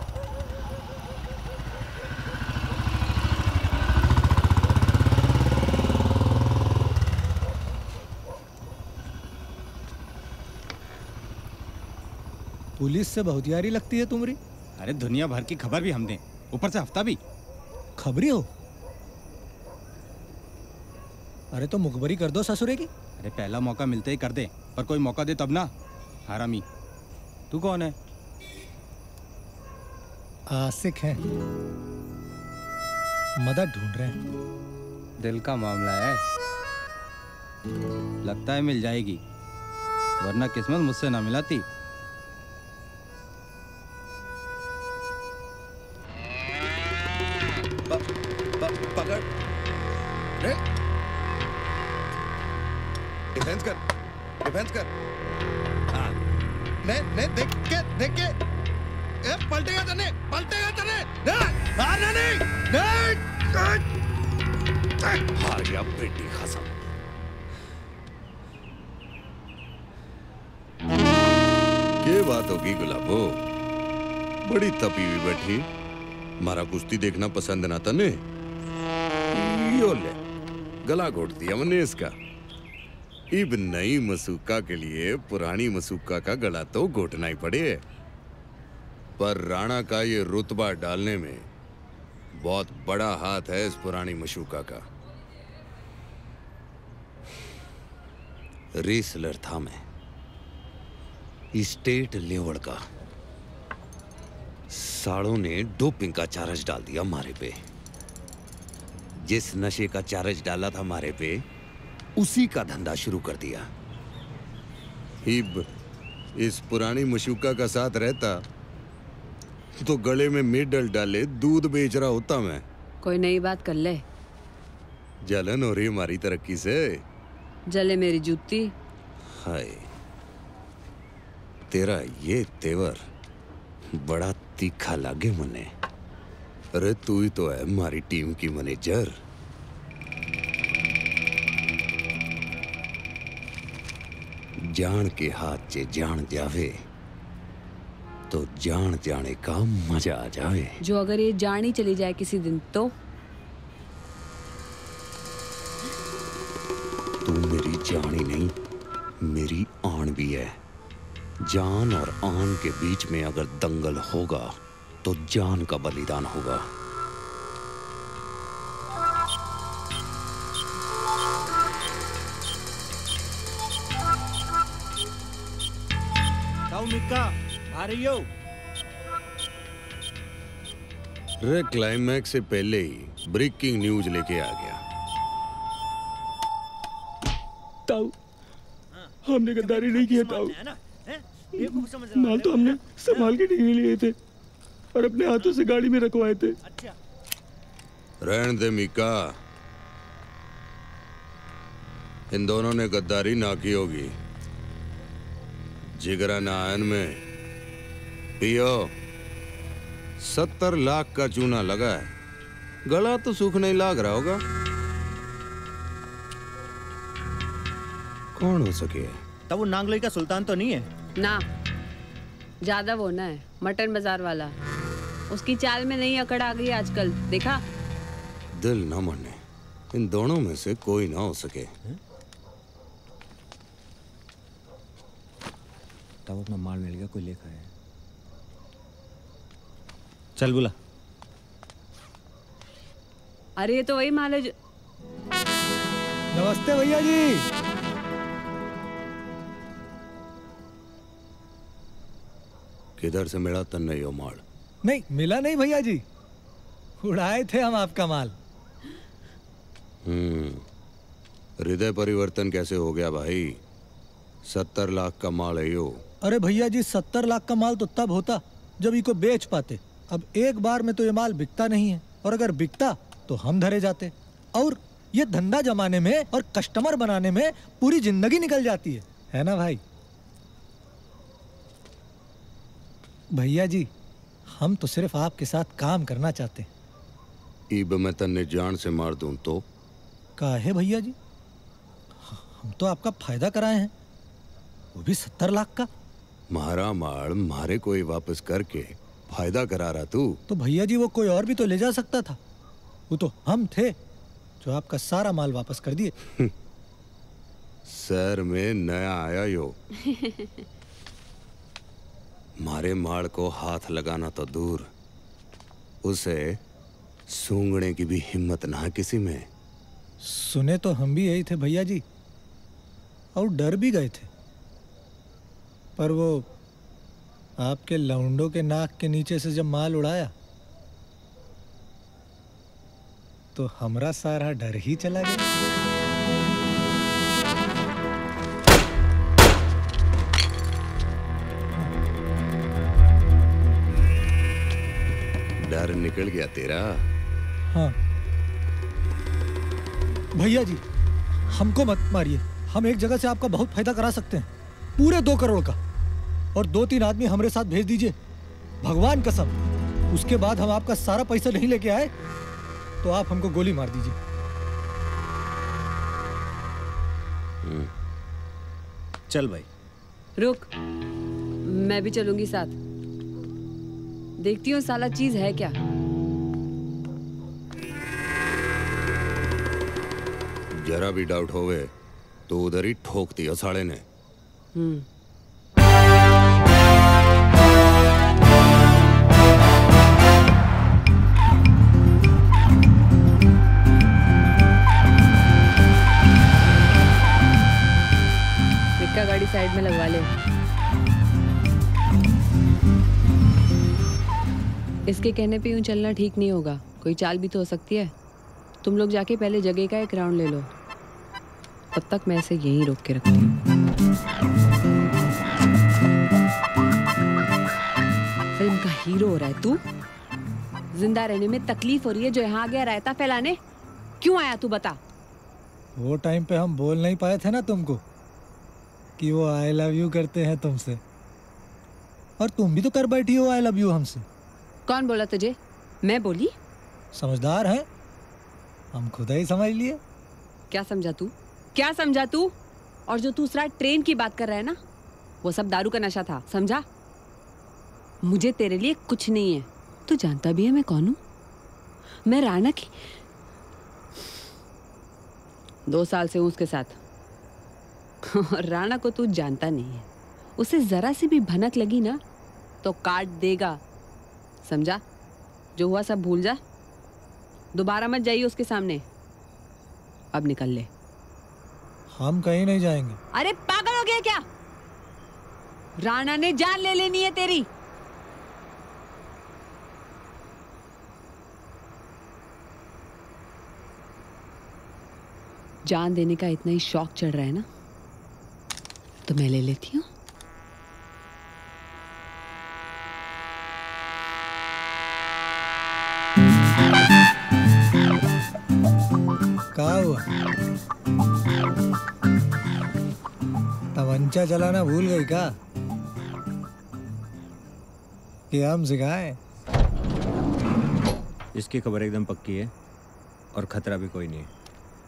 पुलिस से बहुत यारी लगती है तुम्हारी। अरे दुनिया भर की खबर भी हम दें, ऊपर से हफ्ता भी। खबरी हो? अरे तो मुखबरी कर दो ससुरे की। अरे पहला मौका मिलते ही कर दे, पर कोई मौका दे तब ना। हरामी। तू कौन है? आशिक है, मदद ढूंढ रहे हैं। दिल का मामला है, लगता है मिल जाएगी, वरना किस्मत मुझसे ना मिलाती। पकड़, डिफेंस कर, डिफेंस कर। हाँ, ने, ने, देख के, देख के, ए, पलटेगा तने, पलटेगा तने, ने, हारना नहीं, ने, ने, हार गया बेटी खसम। के बात होगी गुलाबो, बड़ी तपी हुई बैठी। मारा कुश्ती देखना पसंद ना तने? यो ले गला घोट दिया मैंने इसका। इब नई मसूका के लिए पुरानी मसूका का गला तो घोटना ही पड़े। पर राणा का ये रुतबा डालने में बहुत बड़ा हाथ है इस पुरानी मशूका का। रेसलर था मैं, स्टेट लेवल का। सालों ने डोपिंग का चार्ज डाल दिया मारे पे। जिस नशे का चार्ज डाला था मारे पे, उसी का धंधा शुरू कर दिया। हिब इस पुरानी मशूका का साथ रहता तो गले में मेडल डाले दूध बेच रहा होता मैं। कोई नई बात कर ले। जलन हो रही हमारी तरक्की से। जले मेरी जूती। हाय, तेरा ये तेवर बड़ा तीखा लागे मने। अरे तू ही तो है हमारी टीम की मैनेजर। जान के हाथ से जान जावे तो जान जाने का मजा आ जावे। जो अगर ये जान ही चली जाए किसी दिन तो? तू मेरी जान ही नहीं, मेरी आन भी है। जान और आन के बीच में अगर दंगल होगा तो जान का बलिदान होगा। मिक्का आ रही हो? रे क्लाइमैक्स से पहले ही ब्रेकिंग न्यूज लेके आ गया। ताऊ, हमने गद्दारी नहीं किया ताऊ। माल तो हमने संभाल के नहीं लिए थे और अपने हाथों से गाड़ी में रखवाए थे। रहने दे मीका, इन दोनों ने गद्दारी ना की होगी। जिगरा नायन में पियो। सत्तर लाख का चूना लगा है, गला तो सूख नहीं लाग रहा होगा। कौन हो सके? तब वो नांगलोई का सुल्तान तो नहीं है ना? ज्यादा वो ना है, मटन बाजार वाला। उसकी चाल में नई अकड़ आ गई आजकल, देखा? दिल ना माने, इन दोनों में से कोई ना हो सके। तब अपना माल मिल गया, कोई लेकर है। चल बुला। अरे ये तो वही माल है जो... नमस्ते भैया जी। किधर से मिला तन्ने यो माल? नहीं मिला नहीं भैया जी, उड़ाए थे हम आपका माल। हम्म, हृदय परिवर्तन कैसे हो गया भाई? सत्तर लाख का माल है यो। अरे भैया जी, सत्तर लाख का माल तो तब होता जब इको बेच पाते। अब एक बार में तो ये माल बिकता नहीं है, और अगर बिकता तो हम धरे जाते। और ये धंधा जमाने में और कस्टमर बनाने में पूरी जिंदगी निकल जाती है, है ना भाई? भैया जी, हम तो सिर्फ आपके साथ काम करना चाहते हैं। ईब मैं तन्ने जान से मार दूं तो? काहे भैया जी, हम तो आपका फायदा कराए हैं, वो भी सत्तर लाख का। मारा माल मारे कोई वापस करके फायदा करा रहा तू? तो भैया जी वो कोई और भी तो ले जा सकता था। वो तो हम थे जो आपका सारा माल वापस कर दिए। सर में नया आया यो। मारे माल को हाथ लगाना तो दूर, उसे सूंघने की भी हिम्मत ना किसी में। सुने तो हम भी यही थे भैया जी, और डर भी गए थे। पर वो आपके लौंडों के नाक के नीचे से जब माल उड़ाया तो हमरा सारा डर ही चला गया। डर निकल गया तेरा? हाँ भैया जी, हमको मत मारिए। हम एक जगह से आपका बहुत फायदा करा सकते हैं, पूरे दो करोड़ का। और दो तीन आदमी हमारे साथ भेज दीजिए, भगवान कसम। उसके बाद हम आपका सारा पैसा नहीं लेके आए तो आप हमको गोली मार दीजिए। चल भाई। रुक, मैं भी चलूंगी साथ। देखती हूँ साला चीज है क्या। जरा भी डाउट होवे तो उधर ही ठोक दिया साले ने। हम्म। का गाड़ी साइड में लगवा ले। इसके कहने पे यूं चलना ठीक नहीं होगा, कोई चाल भी तो हो सकती है। तुम लोग जाके पहले जगह का एक राउंड ले लो, तब तक मैं इसे यहीं रोक के रखती हूँ। फिल्म का हीरो हो रहा है तू, जिंदा रहने में तकलीफ हो रही है जो यहाँ आ गया रायता फैलाने। क्यों आया तू बता। वो टाइम पे हम बोल नहीं पाए थे ना तुमको कि वो आई लव यू करते हैं तुमसे, और तुम भी तो कर बैठी हो आई लव यू हमसे। कौन बोला तुझे? मैं बोली? समझदार है, हम खुद ही समझ लिए। क्या समझा तू? क्या समझा तू? और जो तू दूसरा ट्रेन की बात कर रहा है ना, वो सब दारू का नशा था, समझा? मुझे तेरे लिए कुछ नहीं है। तू जानता भी है मैं कौन हूँ? मैं राना की दो साल से हूँ उसके साथ। और राणा को तू जानता नहीं है, उसे जरा सी भी भनक लगी ना तो काट देगा, समझा? जो हुआ सब भूल जा, दोबारा मत जाइए उसके सामने। अब निकल ले। हम कहीं नहीं जाएंगे। अरे पागल हो गया क्या? राणा ने जान ले लेनी है तेरी। जान देने का इतना ही शौक चढ़ रहा है ना, तो मैं ले लेती हूँ। क्या हुआ? तमंचा चलाना भूल गई क्या? कि हम सिखाएं? इसकी खबर एकदम पक्की है और खतरा भी कोई नहीं है।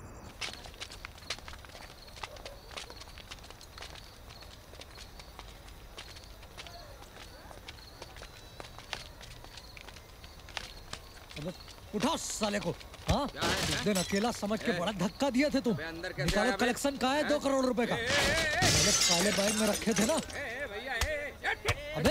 उठाओ साले को। हाँ, उस दिन अकेला समझ के बड़ा धक्का दिए थे तुम। निकालो कलेक्शन कहाँ है दो करोड़ रुपए का? पहले काले बैग में रखे थे ना। अबे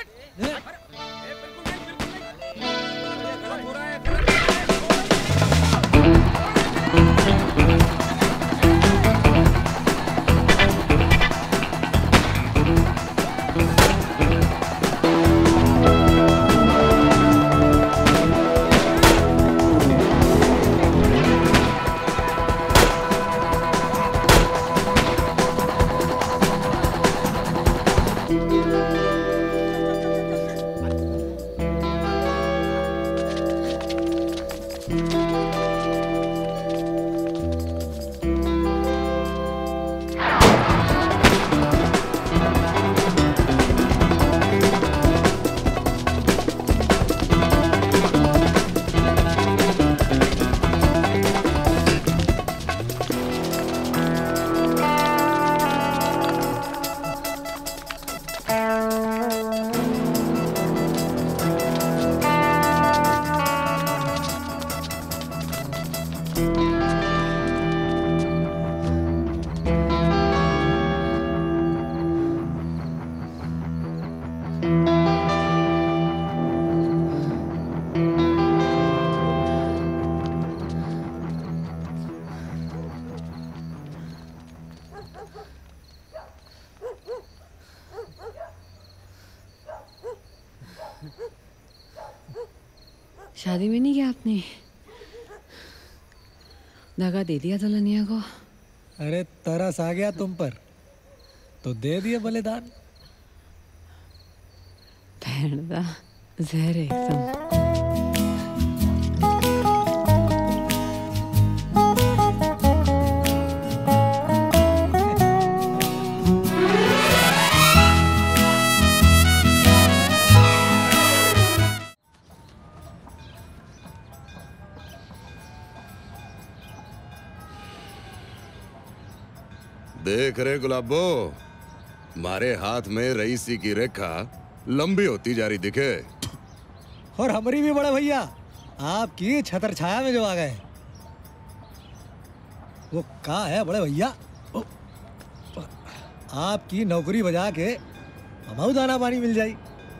शादी में नहीं किया आपने? दगा दे दिया दुल्हनिया को। अरे तरस आ गया तुम पर तो दे दिए बलिदान। भैंडा जहर एकदम। देख रहे गुलाबो, हमारे हाथ में रईसी की रेखा लंबी होती जा रही दिखे। और हमारी भी बड़े भैया, आपकी छतर छाया में जो आ गए। वो कहाँ है बड़े भैया? आपकी नौकरी बजा के हमाऊ दाना पानी मिल जाई।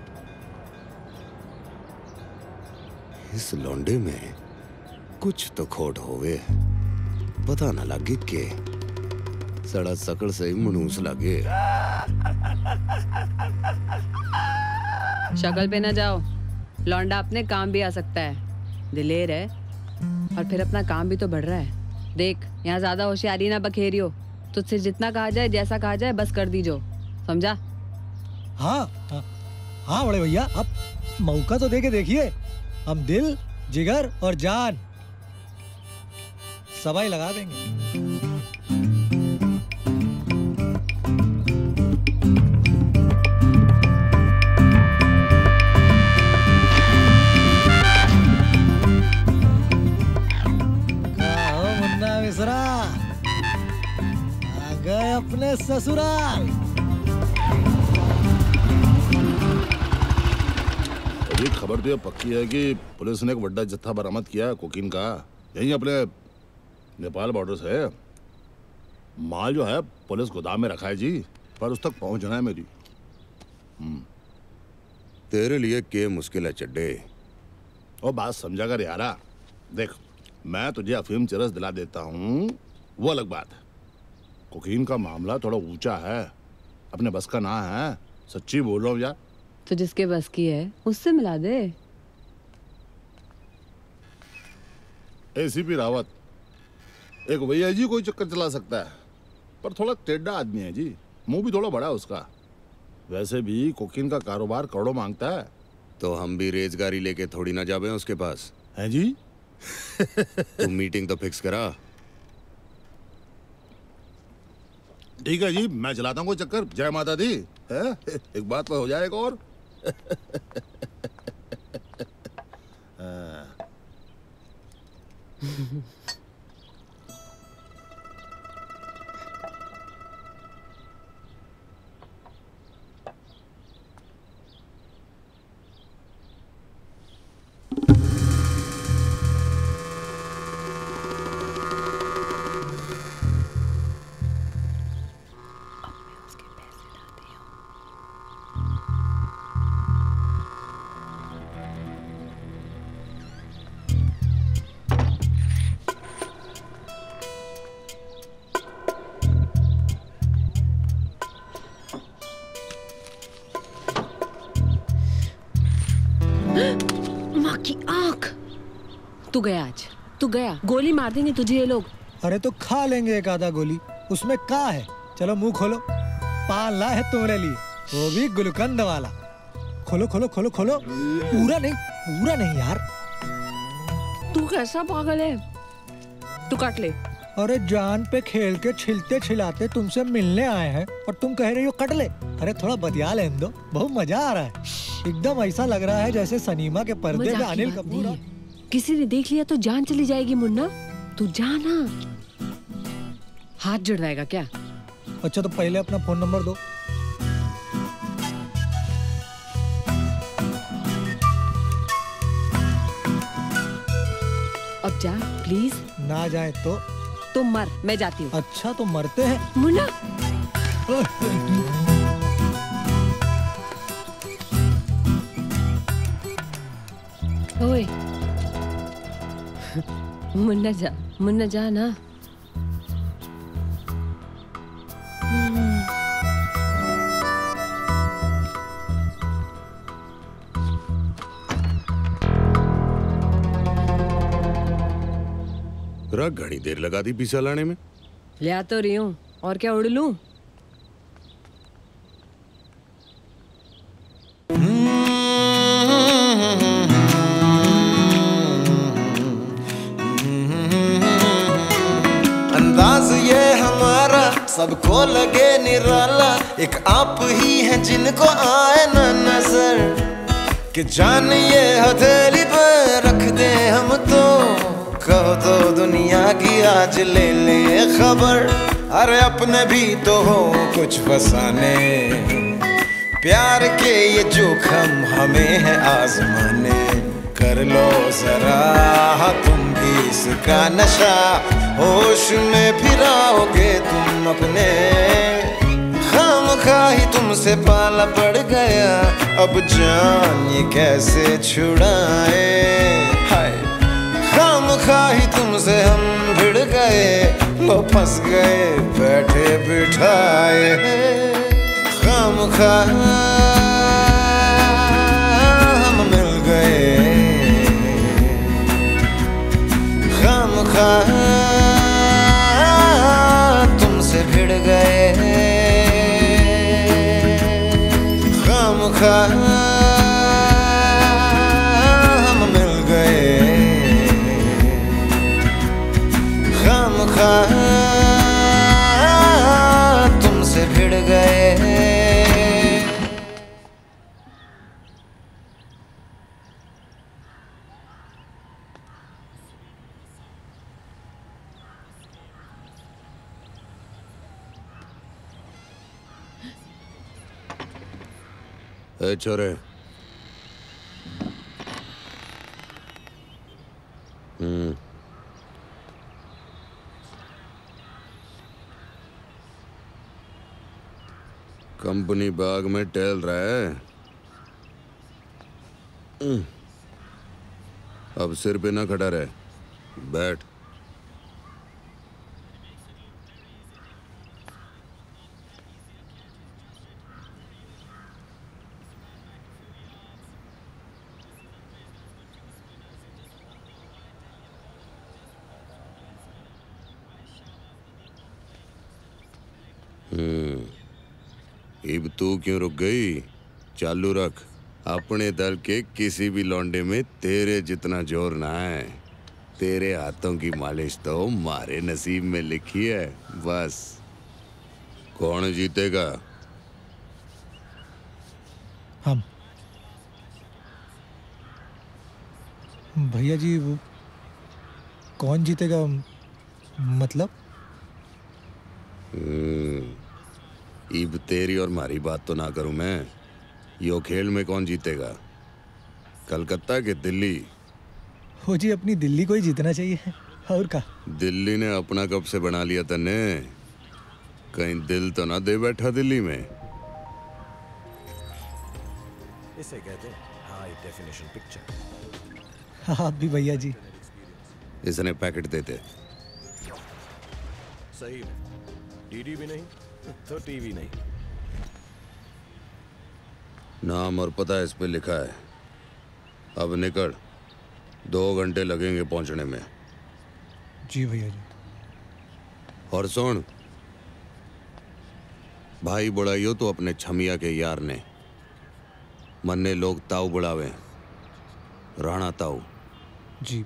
इस लौंडे में कुछ तो खोट होवे, पता ना लगे के सड़ा सकड़ से ही मनूस लगे। शक्ल पे ना जाओ, लौंडा अपने काम भी आ सकता है, दिलेर है और फिर अपना काम भी तो बढ़ रहा है। देख, यहाँ ज्यादा होशियारी ना बखेरियो, तुझसे जितना कहा जाए, जैसा कहा जाए बस कर दीजो, समझा? हाँ हाँ, हाँ बड़े भैया, आप मौका तो देके देखिए, हम दिल, जिगर और जान सबाई लगा देंगे। मुन्ना मिश्रा आ गए अपने ससुराल। अभी खबर तो ये पक्की है कि पुलिस ने एक बड़ा जत्था बरामद किया है कोकीन का, यहीं अपने नेपाल बॉर्डर से। माल जो है पुलिस गोदाम में रखा है जी, पर उस तक पहुंचना है मेरी। तेरे लिए के मुश्किल है चड्डे। और बात समझा कर यारा, देख मैं तुझे अफीम चरस दिला देता हूँ, वो अलग बात है। कोकीन का मामला थोड़ा ऊंचा है, अपने बस का ना है, सच्ची बोल रहा हूँ यार। तो जिसके बस की है उससे मिला दे। एसीपी रावत एक भैया जी कोई चक्कर चला सकता है, पर थोड़ा टेढ़ा आदमी है जी, मुंह भी थोड़ा बड़ा है उसका। वैसे भी कोकीन का कारोबार करोड़ों मांगता है। तो हम भी रेजगारी लेके थोड़ी ना जावे उसके पास हैं जी। तुम मीटिंग तो फिक्स करा। ठीक है जी, मैं चलाता हूँ कोई चक्कर। जय माता दी। है एक बात पर हो जाएगा और माँ की आँख। तू गया आज, तू गया, गोली मार देंगे तुझे ये लोग। अरे तो खा लेंगे एक आधा गोली, उसमें क्या है। चलो मुंह खोलो, पान ला है तुम्हारे लिए, वो भी गुलकंद वाला। खोलो खोलो खोलो खोलो। पूरा नहीं, पूरा नहीं यार। तू कैसा पागल है, तू काट ले। अरे जान पे खेल के छिलते छिलाते तुमसे मिलने आए हैं और तुम कह रही हो कट ले। अरे थोड़ा बतिया ले दो, बहुत मजा आ रहा है। एकदम ऐसा लग रहा है जैसे सनीमा के पर्दे में अनिल कपूर। किसी ने देख लिया तो जान चली जाएगी मुन्ना, तू जाना। हाथ जुड़वाएगा क्या? अच्छा तो पहले अपना फोन नंबर दो। अब जा प्लीज। ना जाए तो तुम मर, मैं जाती हूँ। अच्छा तो मरते हैं मुन्ना। ओए मुन्ना जा, मुन्ना जा ना। रख, घड़ी देर लगा दी पिसा लाने में। ले तो रही हूँ, और क्या उड़ लूं? अंदाज ये हमारा सबको लगे निराला, एक आप ही हैं जिनको आए न नजर, कि जान ये हथेली पे रख दे हम तो, कहो तो दुनिया की आज ले ले खबर। अरे अपने भी तो हो कुछ फसाने, प्यार के ये जोखम हमें है आजमाने। कर लो जरा तुम भी इसका नशा, होश में फिराओगे तुम अपने। खामखा ही तुमसे पाला पड़ गया, अब जान ये कैसे छुड़ाए। हाय खामखा ही तुमसे हम भिड़ गए, लो फंस गए बैठे बिठाए। खामखा हम मिल गए, खामखा तुमसे भिड़ गए। खामखा हम मिल गए, खामखा तुमसे भिड़ गए। ए छोरे, हम्म कंपनी बाग में टहल रहा है। हम्म, अब सिर पे ना खड़ा रहे, बैठ। हम्म, इब तू क्यों रुक गई? चालू रख। अपने दल के किसी भी लौंडे में तेरे जितना जोर ना है। तेरे हाथों की मालिश तो हमारे नसीब में लिखी है। बस कौन जीतेगा? हम। भैया जी वो कौन जीतेगा मतलब? हम्म, इब तेरी और हमारी बात तो ना करूं मैं। यो खेल में कौन जीतेगा, कलकत्ता के दिल्ली? हो जी, अपनी दिल्ली को ही जीतना चाहिए और का। दिल्ली ने अपना कब से बना लिया तन्ने? कहीं दिल तो ना दे बैठा दिल्ली में? इसे कहते हैं हाई डेफिनेशन पिक्चर। आप भी भैया जी। इसने पैकेट देते। सही में डीडी भी नहीं तो टीवी नहीं। नाम और पता इस पे लिखा है। अब निकल, दो घंटे लगेंगे पहुंचने में। जी भैया जी। और सुन, भाई बुढ़ाइयो तो अपने छमिया के यार ने, मन्ने लोग ताऊ बुढ़ावे, राणा ताऊ। जी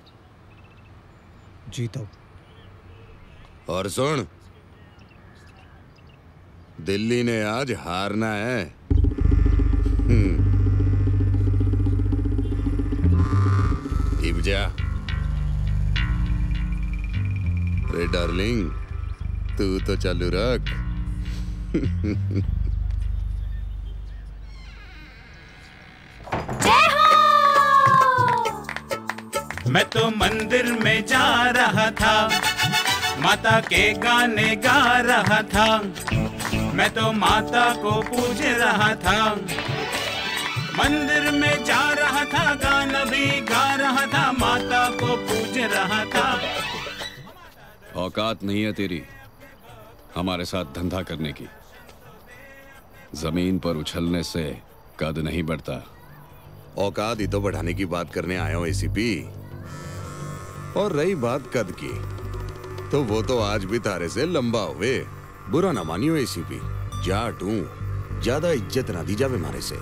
जी ताऊ। और सुन, दिल्ली ने आज हारना है। इब जा। रे डार्लिंग, तू तो चालू रख। मैं तो मंदिर में जा रहा था, माता के गाने गा रहा था। मैं तो माता को पूज रहा था, मंदिर में जा रहा था, गाना भी गा रहा था, माता को पूज रहा था। औकात नहीं है तेरी हमारे साथ धंधा करने की। जमीन पर उछलने से कद नहीं बढ़ता। औकात ही तो बढ़ाने की बात करने आया हूं एसीपी। और रही बात कद की, तो वो तो आज भी तारे से लंबा हुए। बुरा ना मानियो एसीपी, जाट हूं, ज्यादा इज्जत ना दी जावे मारे से।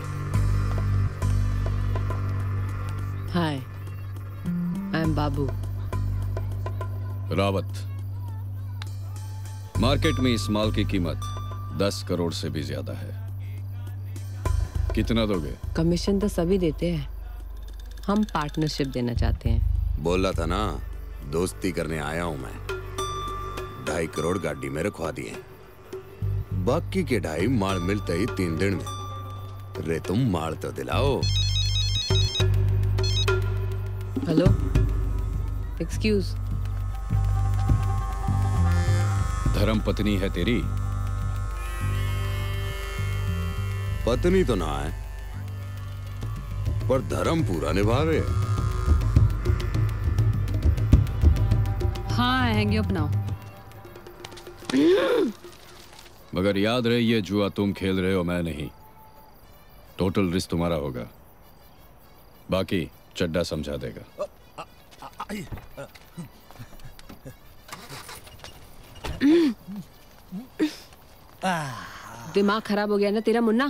Hi, I am Babu. Rawat. Market में इस माल की कीमत दस करोड़ से भी ज्यादा है। कितना दोगे? कमीशन तो सभी देते हैं, हम पार्टनरशिप देना चाहते हैं। बोला था ना, दोस्ती करने आया हूं मैं। ढाई करोड़ गाड़ी में रखवा दिए, बाकी के ढाई माल मिलते ही तीन दिन में। रे तुम माल तो दिलाओ। Hello, excuse. धर्म पत्नी है तेरी? पत्नी तो ना है, पर धर्म पूरा निभावे। हाँ, हैंग अप नाउ। मगर याद रहे, ये जुआ तुम खेल रहे हो, मैं नहीं। टोटल रिस्क तुम्हारा होगा, बाकी चड्डा समझा देगा। दिमाग खराब हो गया ना तेरा मुन्ना?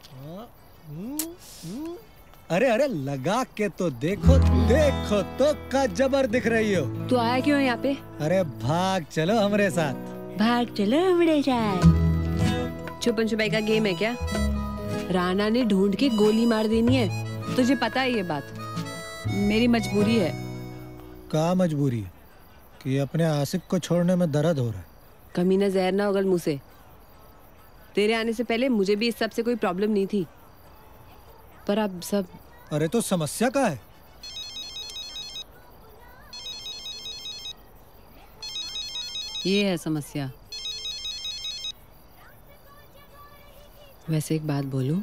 अरे अरे लगा के तो देखो देखो तो का जबर दिख रही हो। तू आया क्यों है यहाँ पे? अरे भाग चलो हमारे साथ। भाग चलो हमारे साथ। छुपन छुपाई का गेम है क्या? राणा ने ढूंढ के गोली मार देनी है, तुझे पता है ये बात। मेरी मजबूरी है। का मजबूरी है कि अपने आशिक को छोड़ने में दर्द हो रहा है? कमीना जहर ना होगल मुँह से। तेरे आने से पहले मुझे भी इस सब से कोई प्रॉब्लम नहीं थी, पर अब सब। अरे तो समस्या का है? ये है समस्या। वैसे एक बात बोलूं,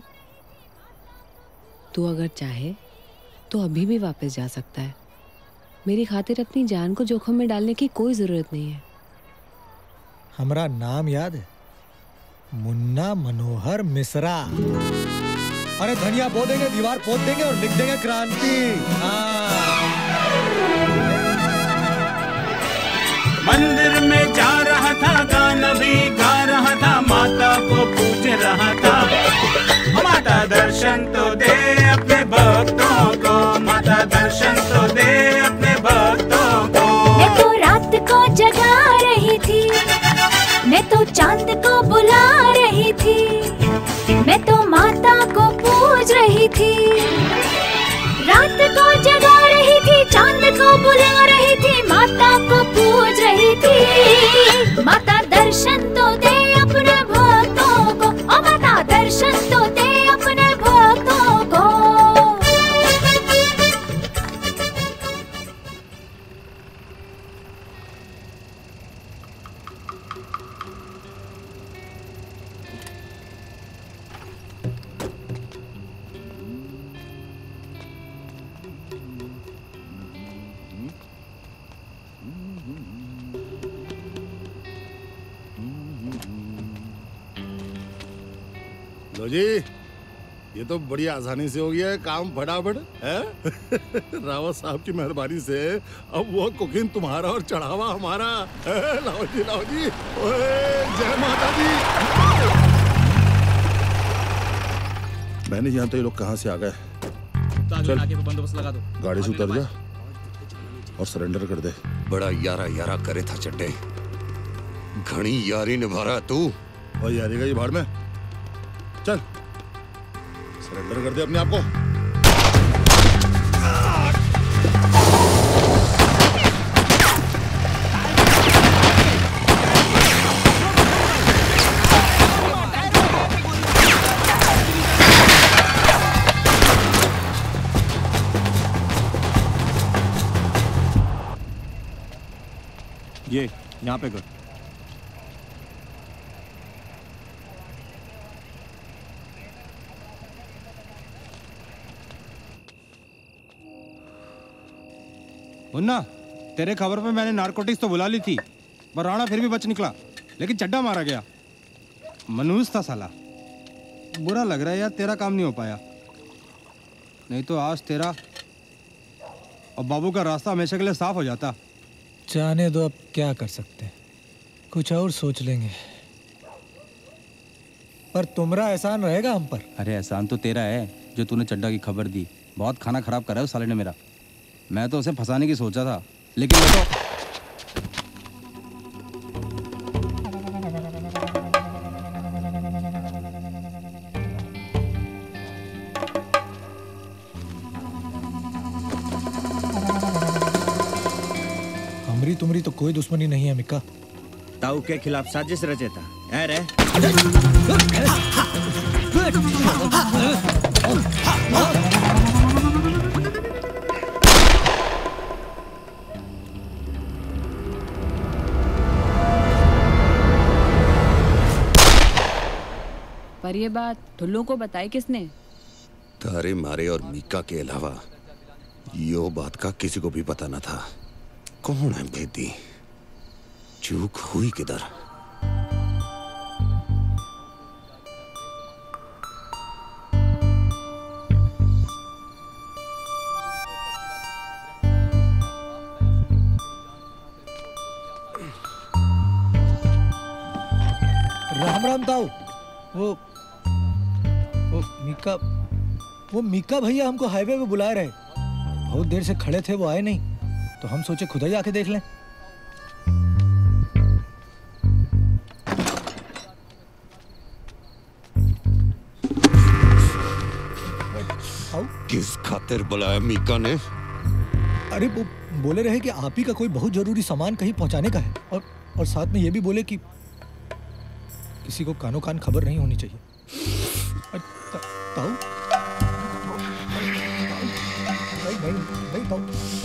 तू अगर चाहे तो अभी भी वापस जा सकता है। मेरी खातिर अपनी जान को जोखिम में डालने की कोई जरूरत नहीं है। हमारा नाम याद है? मुन्ना मनोहर मिश्रा। अरे धनिया बो देंगे, दीवार पोत देंगे और लिख देंगे क्रांति। मंदिर में जा रहा था, गाना भी गा रहा था, माता को पूज रहा था। माता दर्शन तो दे अपने भक्तों को, माता दर्शन तो दे अपने भक्तों को। मैं तो रात को जगा रही थी, मैं तो चांद को बुला रही थी, मैं तो माता को पूज रही थी। रात को जगा रही थी, चांद को बुला रही थी, माता को पूज रही थी। माता दर्शन तो दे अपने भक्तों को, ओ माता दर्शन तो दे अपने भक्तों को। लो जी, ये तो बड़ी आसानी से हो गया है काम, फटाफट है। रावत साहब की मेहरबानी से अब वो कुकिंग तुम्हारा और चढ़ावा हमारा। लाओ जी लाओ जी। ओए जय माता दी। मैं नहीं जानता ये लोग कहाँ से आ गए। चल बंदोबस्त लगा दो, गाड़ी से उतर जा और सरेंडर कर दे। बड़ा यारा यारा करे था चड्डे, घनी यारी निभा रहा तू। और यारी गई भाड़ में, चल सरेंडर कर दे अपने आप को। ये यहाँ पे कर। मुन्ना, तेरे खबर पे मैंने नारकोटिक्स तो बुला ली थी, पर राणा फिर भी बच निकला, लेकिन चड्डा मारा गया। मनूस था साला। बुरा लग रहा है यार, तेरा काम नहीं हो पाया। नहीं तो आज तेरा और बाबू का रास्ता हमेशा के लिए साफ हो जाता। जाने दो, अब क्या कर सकते हैं, कुछ और सोच लेंगे। पर तुम्हारा एहसान रहेगा हम पर। अरे एहसान तो तेरा है जो तूने चड्डा की खबर दी। बहुत खाना खराब करा है उस साले ने मेरा। मैं तो उसे फंसाने की सोचा था, लेकिन वो तो हमरी तुमरी तो कोई दुश्मनी नहीं है मिक्का। ताऊ के खिलाफ साजिश रचे था। अरे पर ये बात ठुल्लू को बताई किसने? तारे मारे और मीका के अलावा यो बात का किसी को भी पता न था। कौन है भेदी? चूक हुई किधर? राम राम ताऊ। वो वो मीका वो मीका भैया हमको हाईवे पे बुला रहे। बहुत देर से खड़े थे, वो आए नहीं, तो हम सोचे खुद ही आके देख लें। किस खातिर बुलाया मीका ने? अरे वो बोले रहे कि आप ही का कोई बहुत जरूरी सामान कहीं पहुंचाने का है, और और साथ में ये भी बोले कि किसी को कानो कान खबर नहीं होनी चाहिए। ता, ताऊ नहीं नहीं नहीं ताऊ,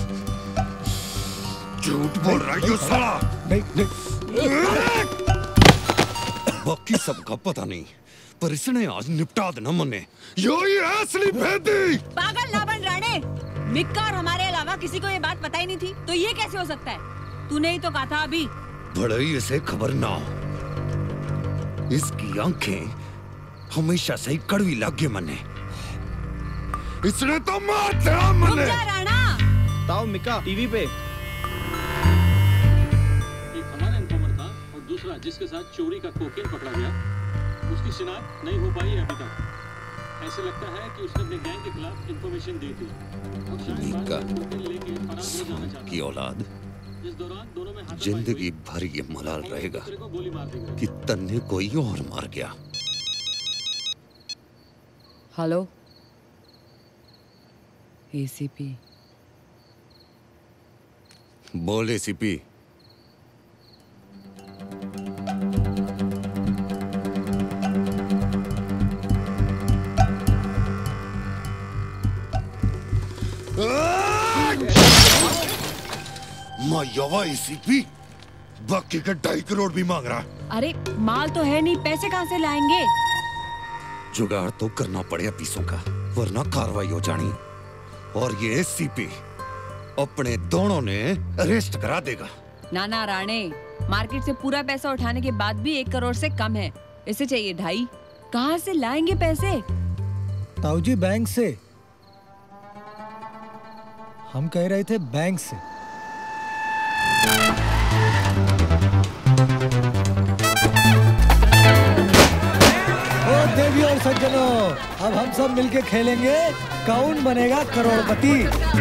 झूठ बोल रहा है यो साला। नहीं नहीं बाकी सबका पता नहीं, पर इसने आज निपटा देना मने। यो ही है असली भेदी। पागल ना बन राणे। मिक्का और हमारे अलावा किसी को ये बात पता ही नहीं थी, तो ये कैसे हो सकता है? तूने ही तो कहा था अभी। बड़े इसे खबर ना हो। इसकी आंखें हमेशा से ही कड़वी लगे मने। इसने तो मार दिया मने। राणा ताऊ मिका टीवी पे। एक हमारा इन्फॉर्मर था और दूसरा जिसके साथ चोरी का कोकेन पकड़ा गया, उसकी शिनाख्त नहीं हो पाई है अभी तक। ऐसे लगता है कि उसने अपने गैंग के खिलाफ इंफॉर्मेशन दी थी और शायद बाद में कोकेन लेके फरार हो जाना चाहता की औलाद इस दौरान दोनों में जिंदगी भर ये मलाल रहेगा कि तन्ने कोई और मार गया। Hello ACP. बोल एसीपी। मायावा एसीपी बाकी का ढाई करोड़ भी मांग रहा। अरे माल तो है नहीं, पैसे कहाँ से लाएंगे? जुगाड़ तो करना पड़ेगा पीसों का, वरना कार्रवाई हो जानी। और ये एसीपी अपने दोनों ने अरेस्ट करा देगा। नाना राणे, मार्केट से पूरा पैसा उठाने के बाद भी एक करोड़ से कम है। इसे चाहिए ढाई। कहाँ से लाएंगे पैसे? ताऊ जी बैंक से। हम कह रहे थे बैंक से। ओ देवी और सज्जनों, अब हम सब मिलके खेलेंगे कौन बनेगा करोड़पति।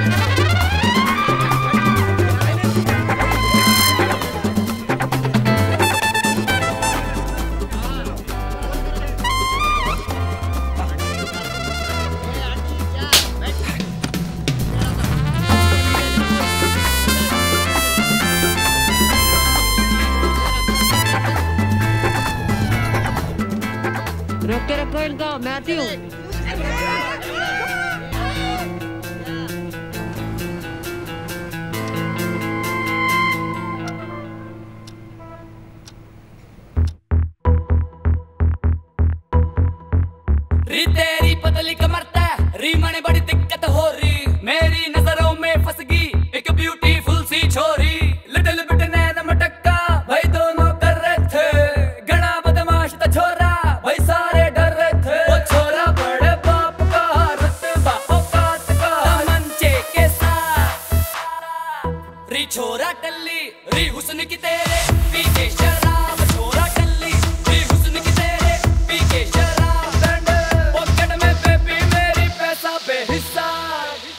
रखे रखो इनको, मैं आती हूँ। री तेरी पतली कमर तय री मने बड़ी दिक्कत हो रही, मेरी नजरों में फंस गई एक ब्यूटीफुल सी छोरी। लिटिल बिट नैन मटक्का भाई दोनों कर रहे थे, घना बदमाश था छोरा भाई सारे डर रहे थे। वो छोरा बड़े बाप का रुतबा औकात का, तमंचे के साथ री छोरा टल्ली री हुस्न की तेरे पीछे शराब। छोरा टल्ली री हुस्न की तेरे पीछे शराब। पॉकेट में बेबी मेरी पैसा बेहिसाब।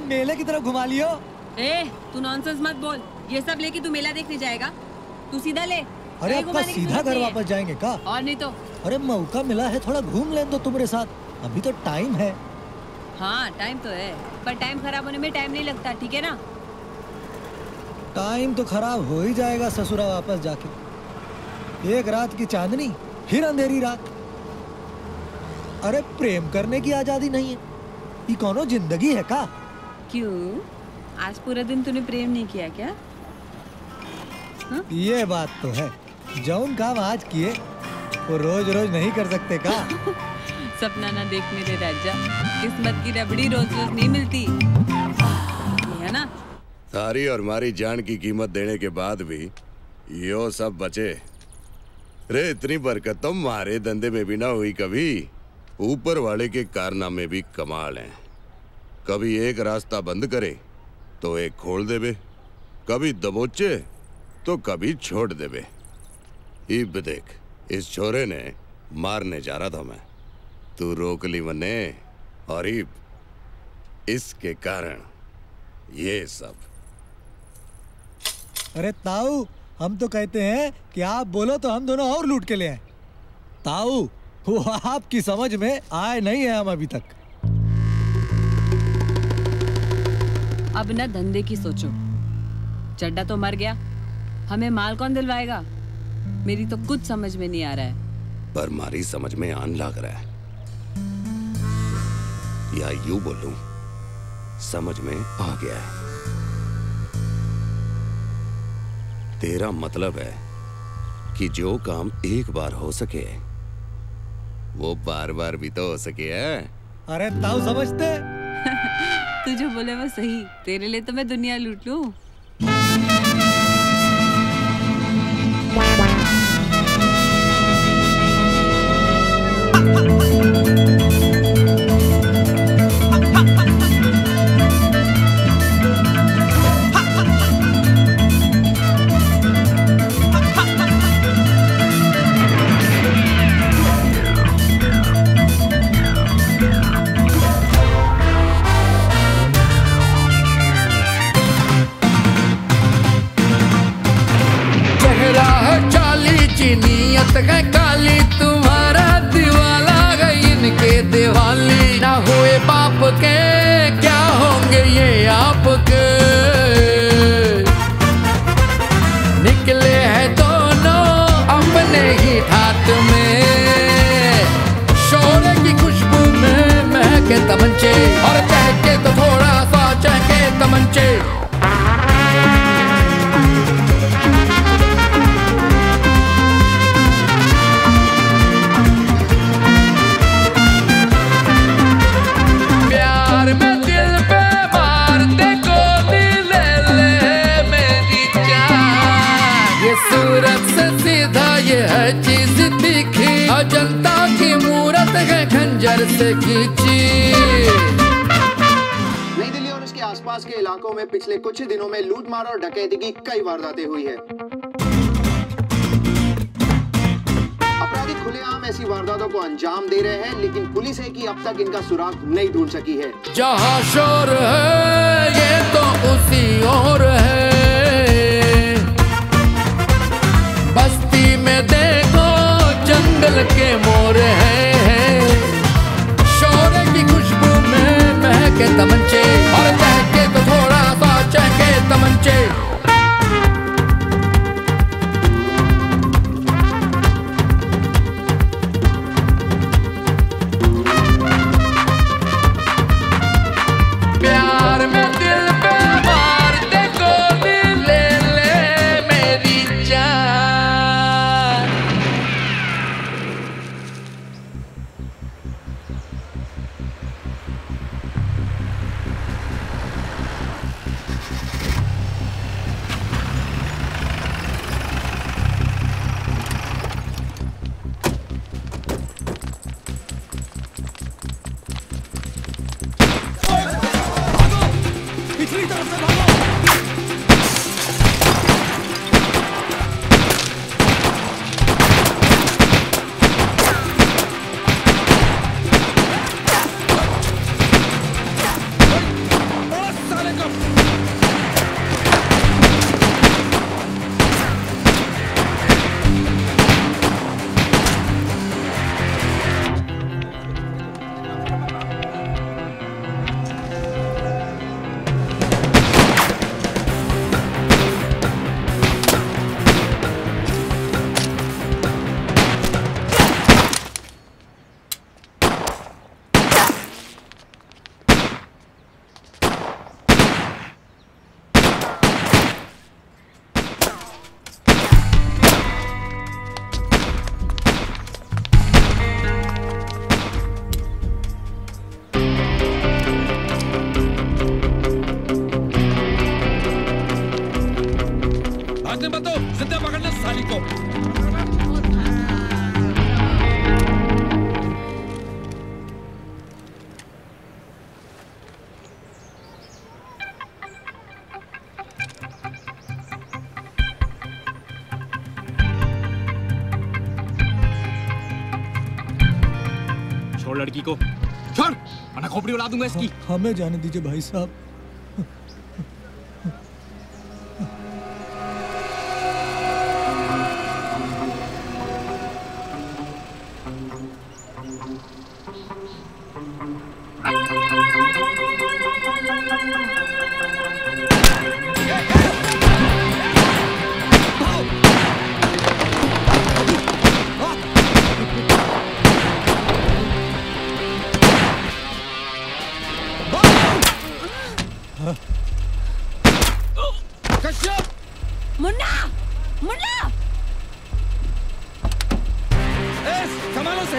मेले की तरफ घुमा लियो। ए, तू नॉनसेंस मत बोल। ये सब लेके तू मेला देखने जाएगा? तू सीधा ले। अरे आपका सीधा घर वापस जाएंगे का? और नहीं तो। अरे मौका मिला है, थोड़ा घूम लें तो तुम्हारे साथ, अभी तो टाइम है। हाँ टाइम तो है, पर टाइम खराब होने में टाइम नहीं लगता, ठीक है ना? टाइम तो खराब हो ही जाएगा ससुरा वापस जाके। एक रात की चांदनी फिर अंधेरी रात। अरे प्रेम करने की आजादी नहीं है, ये कौनो जिंदगी है का? क्यों, आज पूरा दिन तूने प्रेम नहीं किया क्या? हा? ये बात तो है, जौन काम आज किए वो रोज रोज नहीं कर सकते का? सपना ना देख मेरे राजा, किस्मत की रबड़ी रोज रोज नहीं मिलती, है ना? सारी और हमारी जान की कीमत देने के बाद भी यो सब बचे। रे इतनी बरकत तो हमारे धंधे में भी ना हुई कभी। ऊपर वाले के कारनामे भी कमाल हैं। कभी एक रास्ता बंद करे तो एक खोल देवे, कभी दबोचे तो कभी छोड़ देवे। इब देख, इस छोरे ने मारने जा रहा था मैं, तू रोक ली मने, और इब इसके कारण ये सब। अरे ताऊ, हम तो कहते हैं कि आप बोलो तो हम दोनों और लूट के ले आए। ताऊ, वो आपकी समझ में आए नहीं है हम अभी तक। अब ना धंधे की सोचो, चड्डा तो मर गया, हमें माल कौन दिलवाएगा? मेरी तो कुछ समझ में नहीं आ रहा है। पर मारी समझ में आन लग रहा है, या यूं बोलूं समझ में आ गया है। तेरा मतलब है कि जो काम एक बार हो सके वो बार बार भी तो हो सके है। अरे ताऊ समझते तू जो बोले वो सही, तेरे लिए तो मैं दुनिया लूट लूं। नियत है काली, तुम्हारा दीवाला गई इनके दिवाली। ना हुए बाप के क्या होंगे ये आपके, निकले हैं दोनों अपने ही ठाट में। शोरे की खुशबू में महके तमंचे, और महके तो थोड़ा सा चहके तमंचे। सूरत से सीधा ये है चीज दिखी, अजंता की मूरत है खंजर से खींची। नई दिल्ली और इसके आसपास के इलाकों में पिछले कुछ ही दिनों में लूटमार और डकैती की कई वारदातें हुई है। अपराधी खुलेआम ऐसी वारदातों को अंजाम दे रहे हैं, लेकिन पुलिस है कि अब तक इनका सुराग नहीं ढूंढ सकी है। जहाँ शोर है ये तो उसी ओर है, बस्ती में देखो जंगल के मोर हैं। शोरे की खुशबू में महके तमंचे, और महके तो थोड़ा सा चहके तमंचे। प्यार में दिल पे मार दे गोली, भागने मत दो, जिंदा पकड़ना साली को। छोड़ लड़की को, छोड़, वरना खोपड़ी उड़ा दूंगा इसकी। हमें जाने दीजिए भाई साहब। मुन्ना, मुन्ना, संभालो से।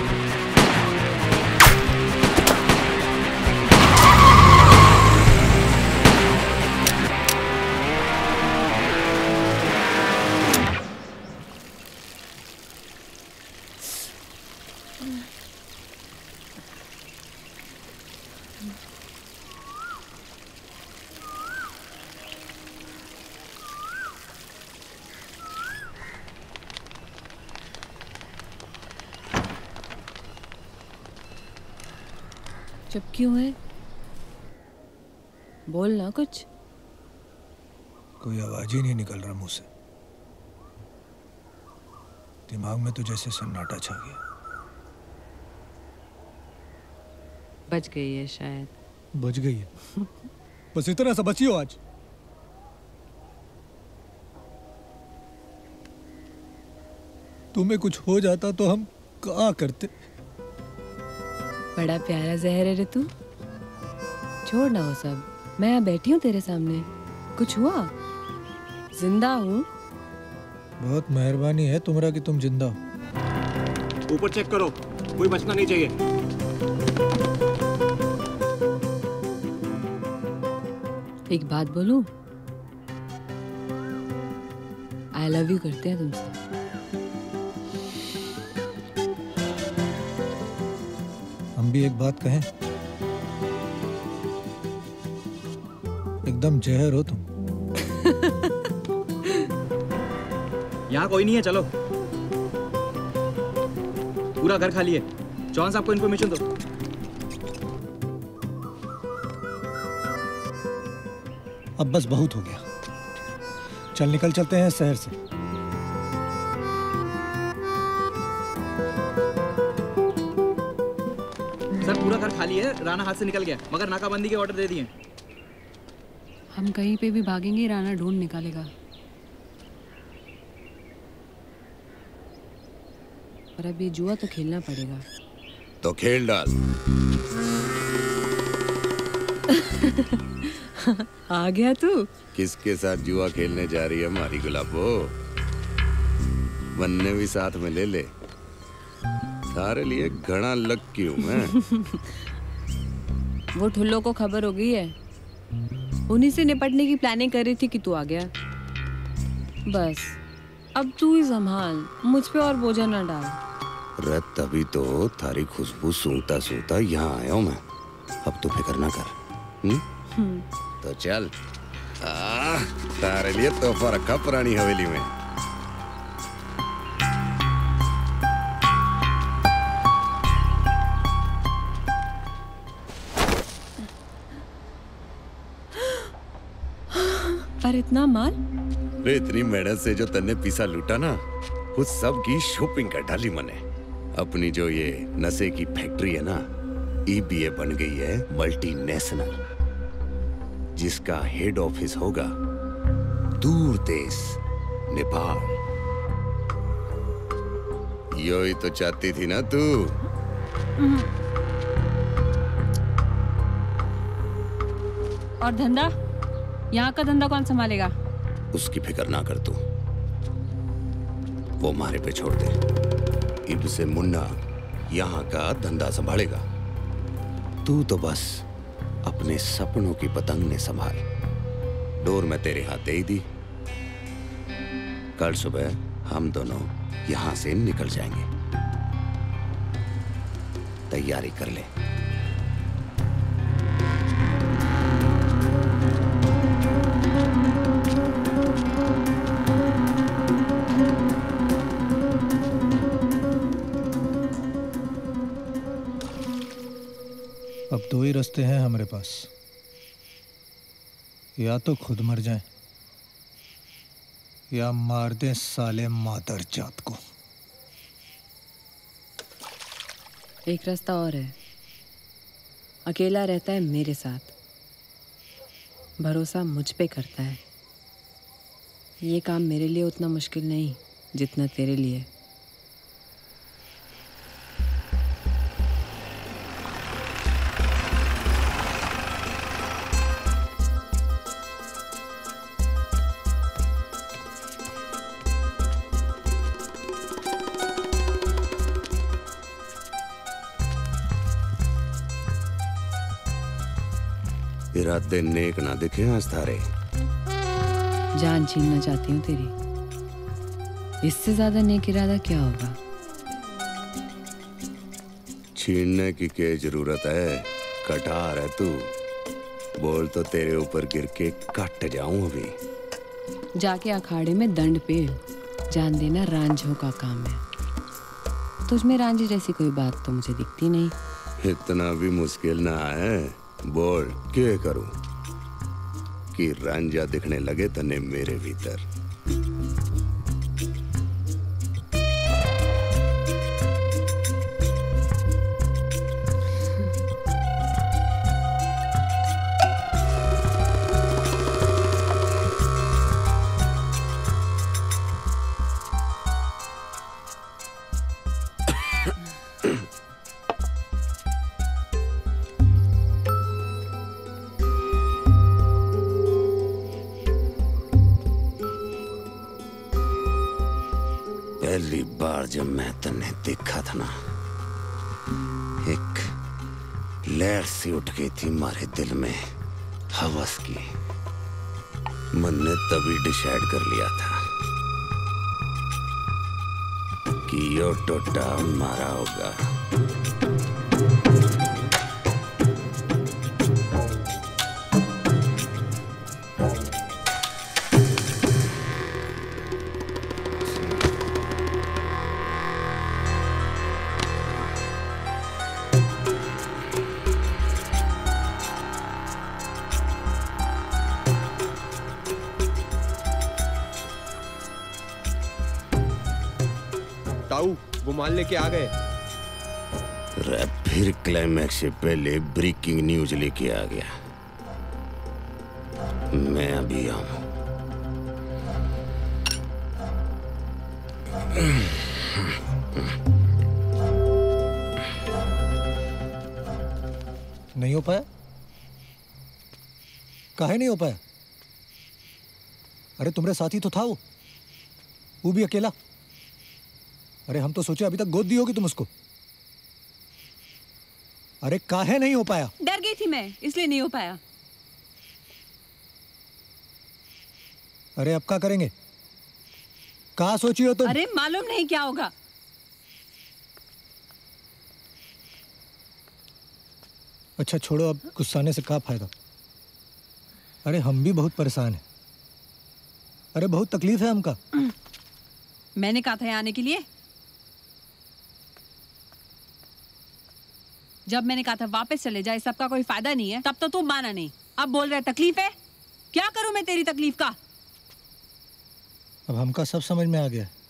चुप क्यों है? बोल ना कुछ। कोई आवाज ही नहीं निकल रहा मुंह से। दिमाग में तो जैसे सन्नाटा छा गया। बच गई है शायद। बच गई है। बस इतना सा बची हो आज। तुम्हें कुछ हो जाता तो हम क्या करते? बड़ा प्यारा जहर है रे तू। छोड़ ना वो सब, मैं यहाँ बैठी हूँ तेरे सामने। कुछ हुआ? जिंदा हूँ। बहुत मेहरबानी है तुम्हारा कि तुम जिंदा हो। ऊपर चेक करो, कोई बचना नहीं चाहिए। एक बात बोलूं? आई लव यू करते हैं तुमसे। हम भी एक बात कहें? एकदम जहर हो तुम। यहाँ कोई नहीं है, चलो। पूरा घर खाली है। चौहान साहब को इन्फॉर्मेशन दो। अब बस बहुत हो गया। चल निकल चलते हैं शहर से। सर पूरा घर खाली है, राणा हाथ से निकल गया, मगर नाकाबंदी के ऑर्डर दे दिए। हम कहीं पे भी भागेंगे, राणा ढूंढ निकालेगा। और अब ये जुआ तो खेलना पड़ेगा। तो खेल डाल। आ गया तू। किसके साथ जुआ खेलने जा रही है हमारी गुलाबो? वन्ने भी साथ में ले ले। सारे लिए घना लग क्यों मैं? वो ठुल्लो को खबर हो गई है। उन्हीं से निपटने की प्लानिंग कर रही थी कि तू आ गया। बस अब तू ही संभाल, मुझ पे और बोझा ना डाल। रे तभी तो थारी खुशबू सूंघता सूंघता यहाँ आया हूँ मैं। अब तो फिक्र ना कर। हम्म? तो चल। आ, तारे लिए तोहफा रखा पुरानी हवेली में। पर इतना माल? रे इतनी मेहनत से जो तन्ने पीसा लूटा ना, उस सब की शॉपिंग कर डाली मैंने। अपनी जो ये नशे की फैक्ट्री है ना, ई बी ए बन गई है मल्टीनेशनल, जिसका हेड ऑफिस होगा दूर देश नेपाल। यो ही तो चाहती थी ना तू। और धंधा? यहाँ का धंधा कौन संभालेगा? उसकी फिक्र ना कर तू, वो मारे पे छोड़ दे। इब से मुन्ना यहाँ का धंधा संभालेगा। तू तो बस अपने सपनों की पतंग ने संभाल। डोर मैं तेरे हाथ दे ही दी, कल सुबह हम दोनों यहाँ से निकल जाएंगे। तैयारी कर ले। अब दो ही रास्ते हैं हमारे पास, या तो खुद मर जाएं या मार दें साले मादर जात को। एक रास्ता और है, अकेला रहता है मेरे साथ, भरोसा मुझ पे करता है। ये काम मेरे लिए उतना मुश्किल नहीं जितना तेरे लिए। इरादे नेक ना दिखे आज थारे। जान छीनना चाहती हूँ तेरी, इससे ज्यादा नेक इरादा क्या होगा? छीनने की क्या जरूरत है? कटार है तू, बोल तो तेरे ऊपर गिर के कट जाऊं अभी। जाके अखाड़े में दंड पेड़, जान देना रांझों का काम है। तुझ में रांझी जैसी कोई बात तो मुझे दिखती नहीं। इतना भी मुश्किल ना है, बोल क्या करूं कि रांझा दिखने लगे तने मेरे भीतर। पहली बार जब मैं तन्ने देखा था ना, एक लहर सी उठ गई थी मारे दिल में, हवस की। मन ने तभी डिसाइड कर लिया था कि यो टोटा मारा होगा। वो माल लेके आ गए। रे फिर क्लाइमैक्स से पहले ब्रेकिंग न्यूज लेके आ गया। मैं अभी आऊं। नहीं हो पाया? काहे नहीं हो पाया? अरे तुम्हारे साथी तो था वो वो भी अकेला। अरे हम तो सोचे अभी तक गोद दी होगी तुम उसको। अरे काहे नहीं हो पाया? डर गई थी मैं, इसलिए नहीं हो पाया। अरे अब क्या करेंगे? कहाँ सोची हो तुम? अरे मालूम नहीं क्या होगा। अच्छा छोड़ो, अब गुस्साने से क्या फायदा। अरे हम भी बहुत परेशान हैं। अरे बहुत तकलीफ है हमका। मैंने कहा था यहाँ आने के लिए। जब मैंने कहा था वापस चले जाए, सबका कोई फायदा नहीं है, तब तो तू माना नहीं। अब बोल रहा है तकलीफ है। क्या करूं मैं तेरी तकलीफ का? अब हमका सब समझ में आ गया है।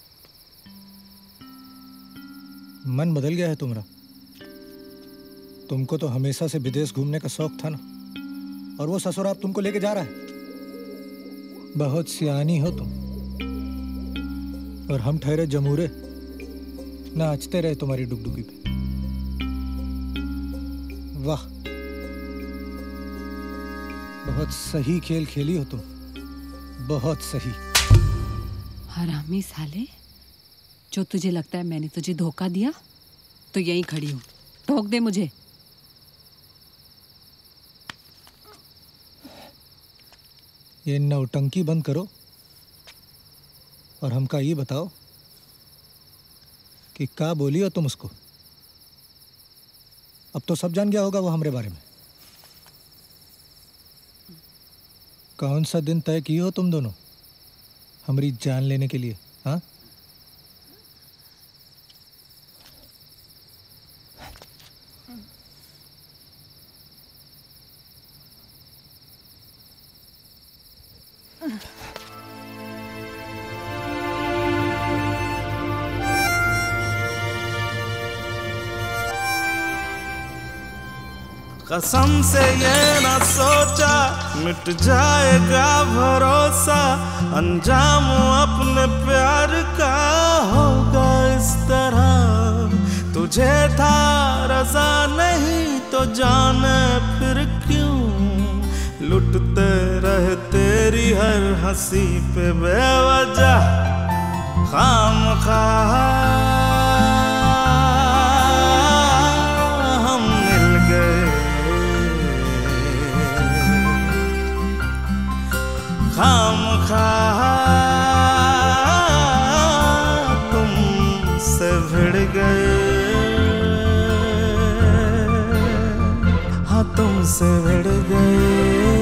मन बदल गया है तुम्हारा। तुमको तो हमेशा से विदेश घूमने का शौक था ना, और वो ससुर अब तुमको लेके जा रहा है। बहुत सियानी हो तुम, और हम ठहरे जमूरे, नाचते रहे तुम्हारी डुगडुगी पे। वाह, बहुत सही खेल खेली हो तुम, बहुत सही। हरामी साले, जो तुझे लगता है मैंने तुझे धोखा दिया, तो यहीं खड़ी हूं, ठोक दे मुझे। ये नौटंकी बंद करो और हमका ये बताओ कि क्या बोली हो तुम उसको? अब तो सब जान गया होगा वो हमारे बारे में। कौन सा दिन तय की हो तुम दोनों हमारी जान लेने के लिए? हाँ, कसम से ये ना सोचा मिट जाएगा भरोसा, अंजाम अपने प्यार का होगा इस तरह। तुझे था रजा नहीं तो जाने फिर क्यों, लुटते रहे तेरी हर हंसी पे बेवजह खामखा। खामखा तुमसे भिड़ गए, हाँ तुमसे भिड़ गए।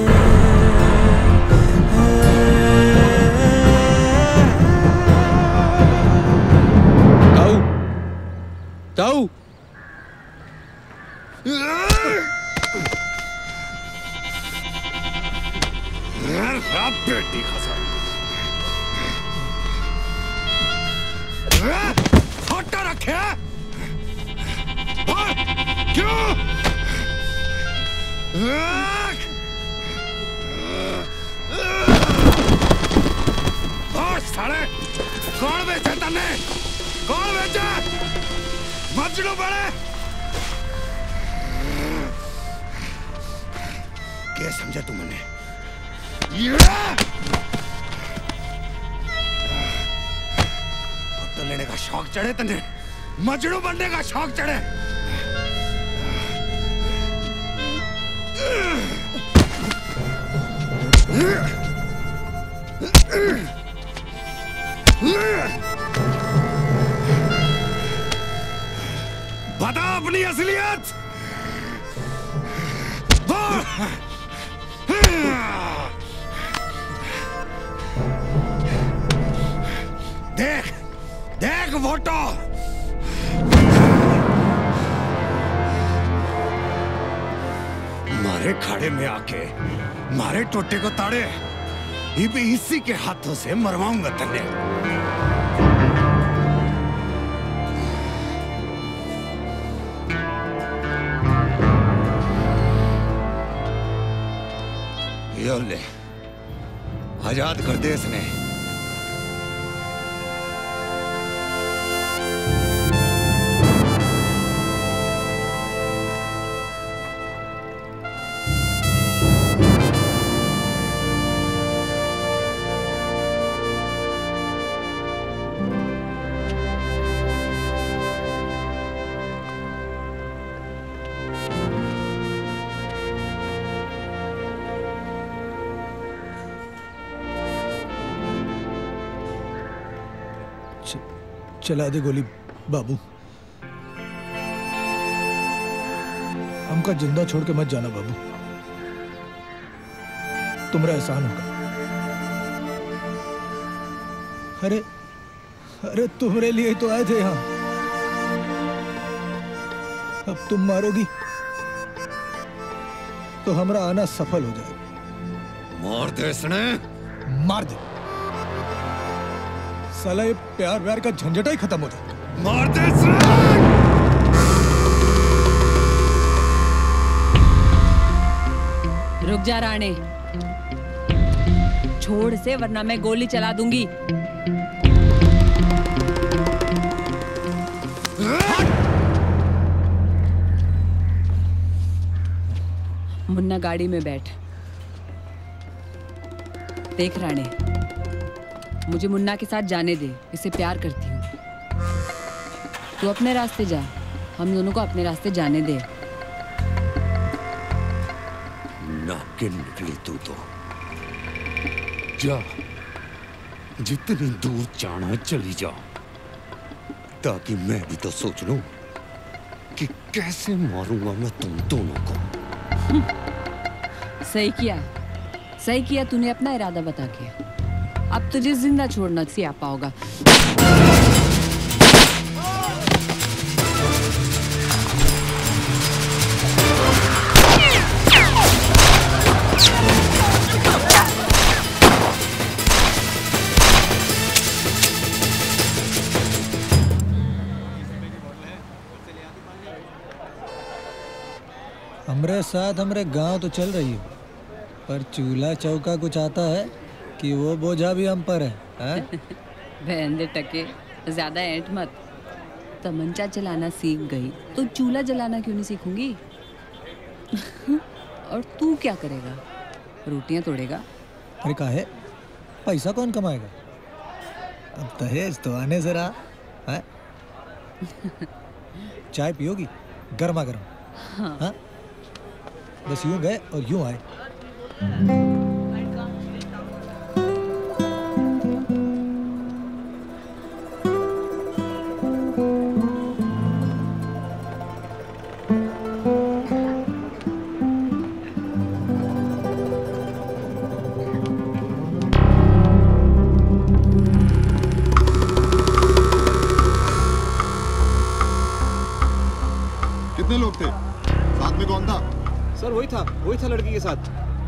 ताऊ, ताऊ, बेटी खसा फोटा रखे क्यों? और साले कौन बेचे तने? कौन बेचे? मजनू बड़े क्या समझा तुमने? तो लेने का शौक चढ़े तने, मजनू बनने का शौक चढ़े। बता अपनी असलियत। देख देख फोटो, मारे खाड़े में आके मारे टोटे को ताड़े, ये भी इसी के हाथों से मरवाऊंगा तन्ने। यो ले आजाद कर दे इसने। चला दे गोली बाबू, हमका जिंदा छोड़ के मत जाना बाबू, तुम्हारा एहसान होगा। अरे अरे तुम्हारे लिए तो आए थे यहाँ, अब तुम मारोगी तो हमारा आना सफल हो जाएगा। मार दे इसने, मार दे साला, ये प्यार व्यार का झंझट ही खत्म हो जाए। मार दे इसने। रुक जा राणे, छोड़ से वरना मैं गोली चला दूंगी। मुन्ना गाड़ी में बैठ। देख राणे, मुझे मुन्ना के साथ जाने दे, इसे प्यार करती हूँ। तू अपने रास्ते जा, हम दोनों को अपने रास्ते जाने दे। नागिन निकली तू तो। जा जितनी दूर जाना चली जा, ताकि मैं भी तो सोच लूं कि कैसे मारूंगा मैं तुम दोनों को। सही किया, सही किया तूने अपना इरादा बता के। अब तुझे जिंदा छोड़ना सियापा होगा। हमरे साथ हमरे गांव तो चल रही है, पर चूल्हा चौका कुछ आता है कि वो बोझा भी हम पर है, है? बहन दे टके, ज्यादा ऐंठ मत। तमंचा चलाना सीख गई तो चूल्हा जलाना क्यों नहीं सीखूंगी? और तू क्या करेगा? रोटियां तोड़ेगा? अरे काहे? पैसा कौन कमाएगा? अब दहेज तो आने से रहा है। चाय पियोगी? गर्मा गर्म। हाँ। हाँ? बस यूं गए और यूं आए। कितने लोग थे? साथ में कौन था? सर वही था, वही था लड़की के साथ।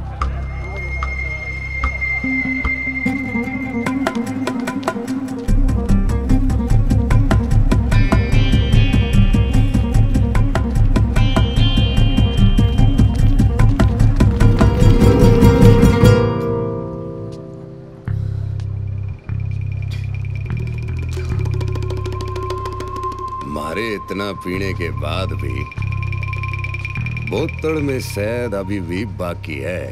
मारे इतना पीने के बाद भी बोतल में शहद अभी भी बाकी है।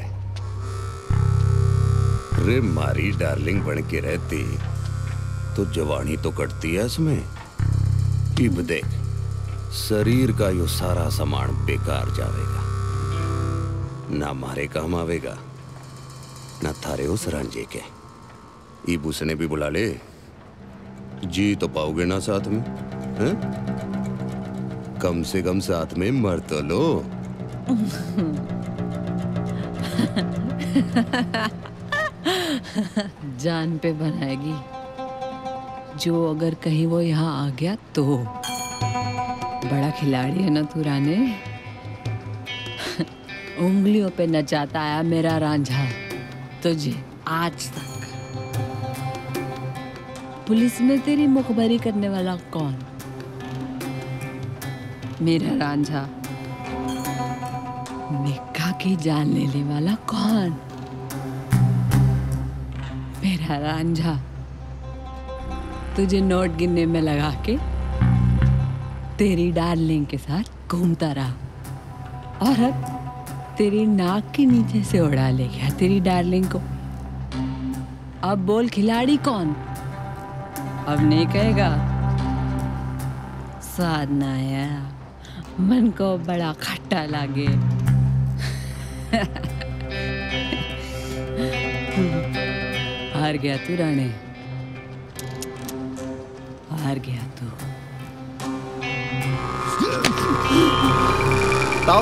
रे मारी डार्लिंग बन के रहती तो जवानी तो कटती है इसमें। इब देख, शरीर का यो सारा सामान बेकार जावेगा, ना मारे काम आवेगा, ना थारे उस रांझे के। इब उसने भी बुला ले, जी तो पाओगे ना साथ में, हैं? कम से कम साथ में मर तो लो। जान पे बनाएगी जो, अगर कहीं वो यहाँ आ गया तो। बड़ा खिलाड़ी है ना तू राने। उंगलियों पे नचाता आया मेरा रांझा तुझे आज तक। पुलिस में तेरी मुखबरी करने वाला कौन? मेरा रांझा। निक्का की जान लेने वाला कौन? मेरा रांझा। तुझे नोट गिनने में लगा के तेरी डार्लिंग के साथ घूमता रहा, और अब तेरी नाक के नीचे से उड़ा ले गया तेरी डार्लिंग को। अब बोल खिलाड़ी कौन? अब नहीं कहेगा? स्वाद ना आया, मन को बड़ा खट्टा लागे। हार गया तू राणे, हार गया तू। ताऊ।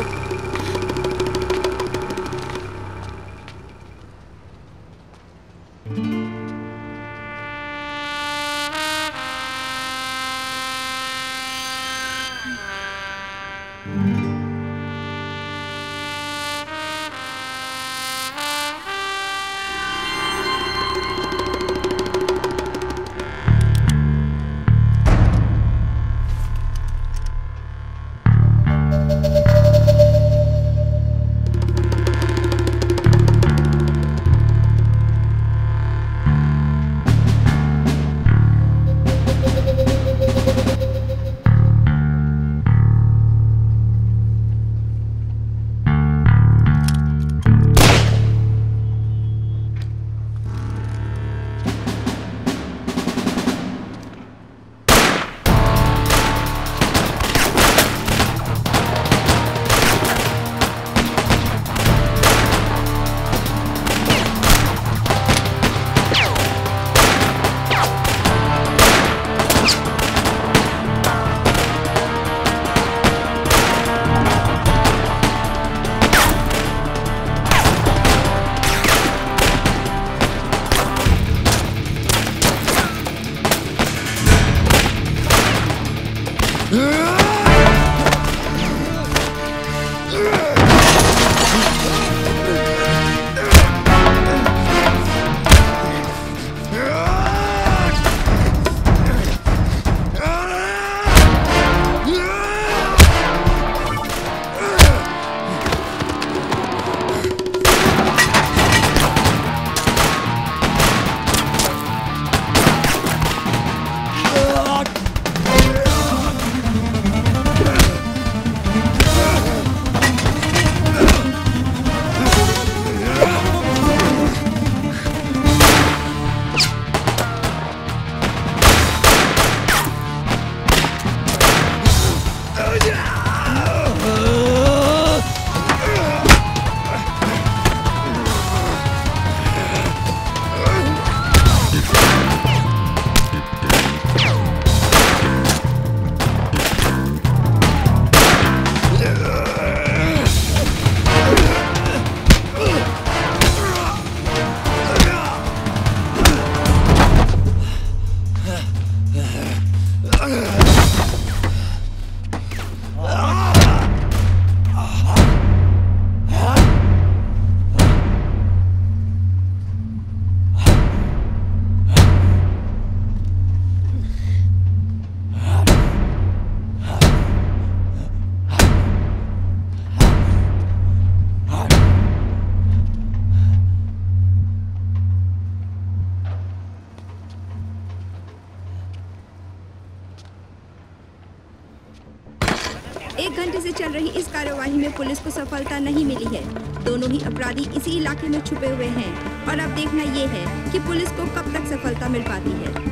एक घंटे से चल रही इस कार्यवाही में पुलिस को सफलता नहीं मिली है। दोनों ही अपराधी इसी इलाके में छुपे हुए हैं और अब देखना ये है कि पुलिस को कब तक सफलता मिल पाती है।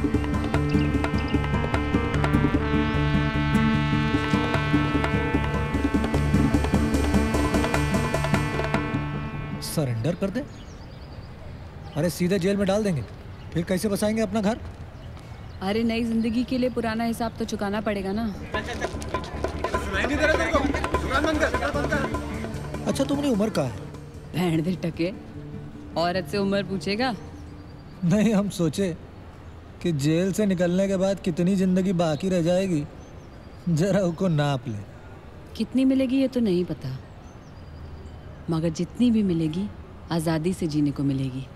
सरेंडर कर दे? अरे सीधे जेल में डाल देंगे, फिर कैसे बसाएंगे अपना घर? अरे नई जिंदगी के लिए पुराना हिसाब तो चुकाना पड़ेगा ना। अच्छा तुमने उम्र का है? भैंड दे टके, औरत से उम्र पूछेगा? नहीं, हम सोचे कि जेल से निकलने के बाद कितनी जिंदगी बाकी रह जाएगी, जरा उसको नाप ले। कितनी मिलेगी ये तो नहीं पता, मगर जितनी भी मिलेगी आजादी से जीने को मिलेगी।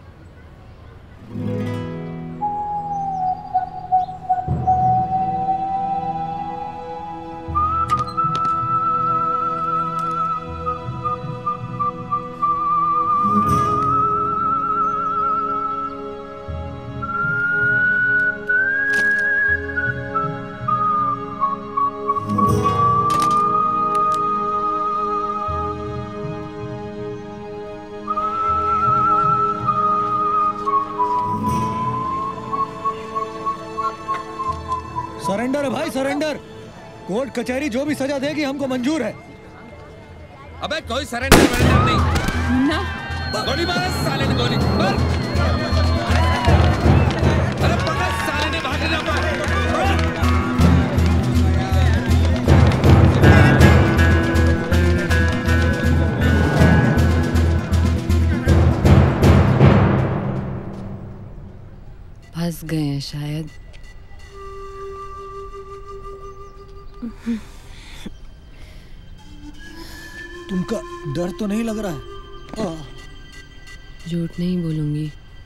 सरेंडर है भाई, सरेंडर। कोर्ट कचहरी जो भी सजा देगी हमको मंजूर है। अबे कोई सरेंडर वरेंडर नहीं। मुन्ना गोली मार साले ने, गोली मार। अरे पकड़ साले ने, भाग जा मार। फंस गए हैं शायद। तुमका डर तो नहीं लग रहा है? झूठ नहीं बोलूंगी,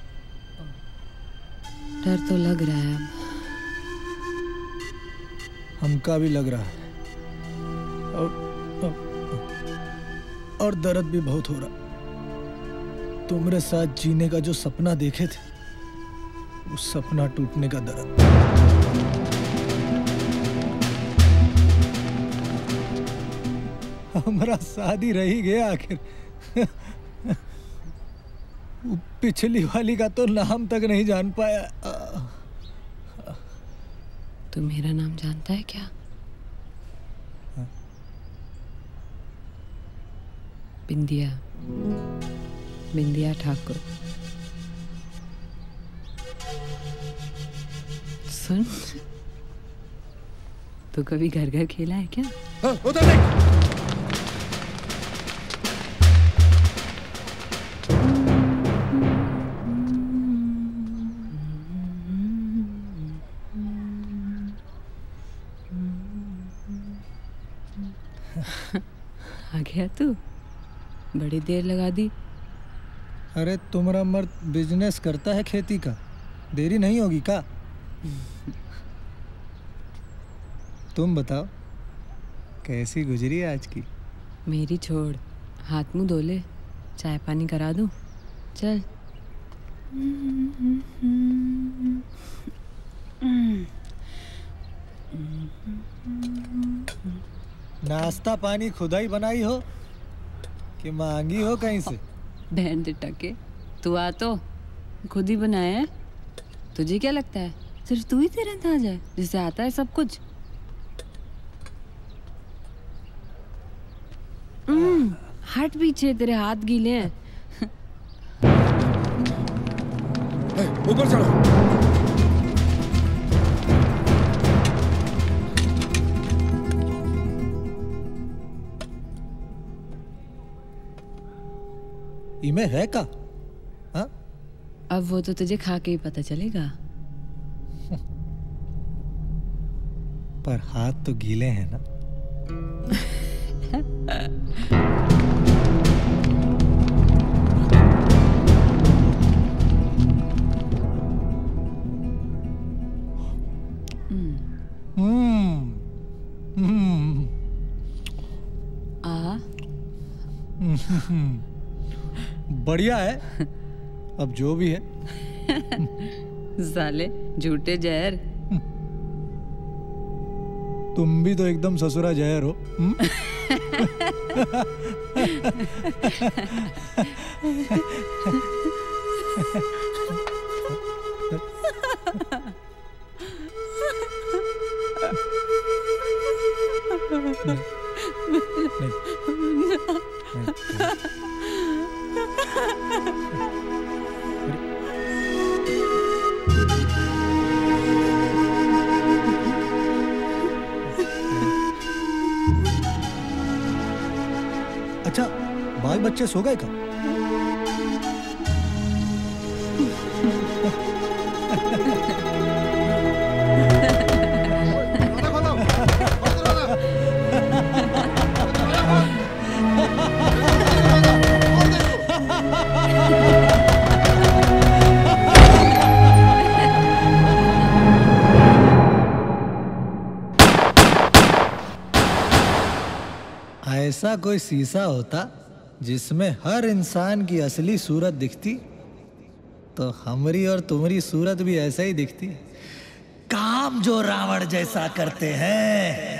डर तो लग रहा है। अब हमका भी लग रहा है और, और, और दर्द भी बहुत हो रहा। तुम्हारे साथ जीने का जो सपना देखे थे, उस सपना टूटने का दर्द। हमारा शादी रही गया आखिर। पिछली वाली का तो नाम तक नहीं जान पाया। तू मेरा नाम जानता है क्या? हाँ? बिंदिया, बिंदिया ठाकुर। सुन, तू कभी घर घर खेला है क्या? हाँ, उधर देख। आ गया तू, बड़ी देर लगा दी। अरे तुम्हारा मर्द बिजनेस करता है खेती का, देरी नहीं होगी का? तुम बताओ कैसी गुजरी आज की? मेरी छोड़, हाथ मुंह धो ले, चाय पानी करा दूं? चल। नाश्ता पानी खुदा ही बनाई हो कि मांगी हो कहीं से? बहन दे टके, तू आ तो खुद ही बनाया है। तुझे क्या लगता है सिर्फ तू ही तेरे अंदाज है जिसे आता है सब कुछ? हट पीछे, तेरे हाथ गीले हैं। ऊपर चढ़ो। इमे है का? हाँ? अब वो तो तुझे खा के ही पता चलेगा। पर हाथ तो गीले हैं ना? आ बढ़िया है। अब जो भी है। साले झूठे जहर। तुम भी तो एकदम ससुरा जहर हो। अच्छा, बाल बच्चे सो गए क्या? ऐसा कोई शीशा होता जिसमें हर इंसान की असली सूरत दिखती तो हमारी और तुम्हारी सूरत भी ऐसा ही दिखती। काम जो रावण जैसा करते हैं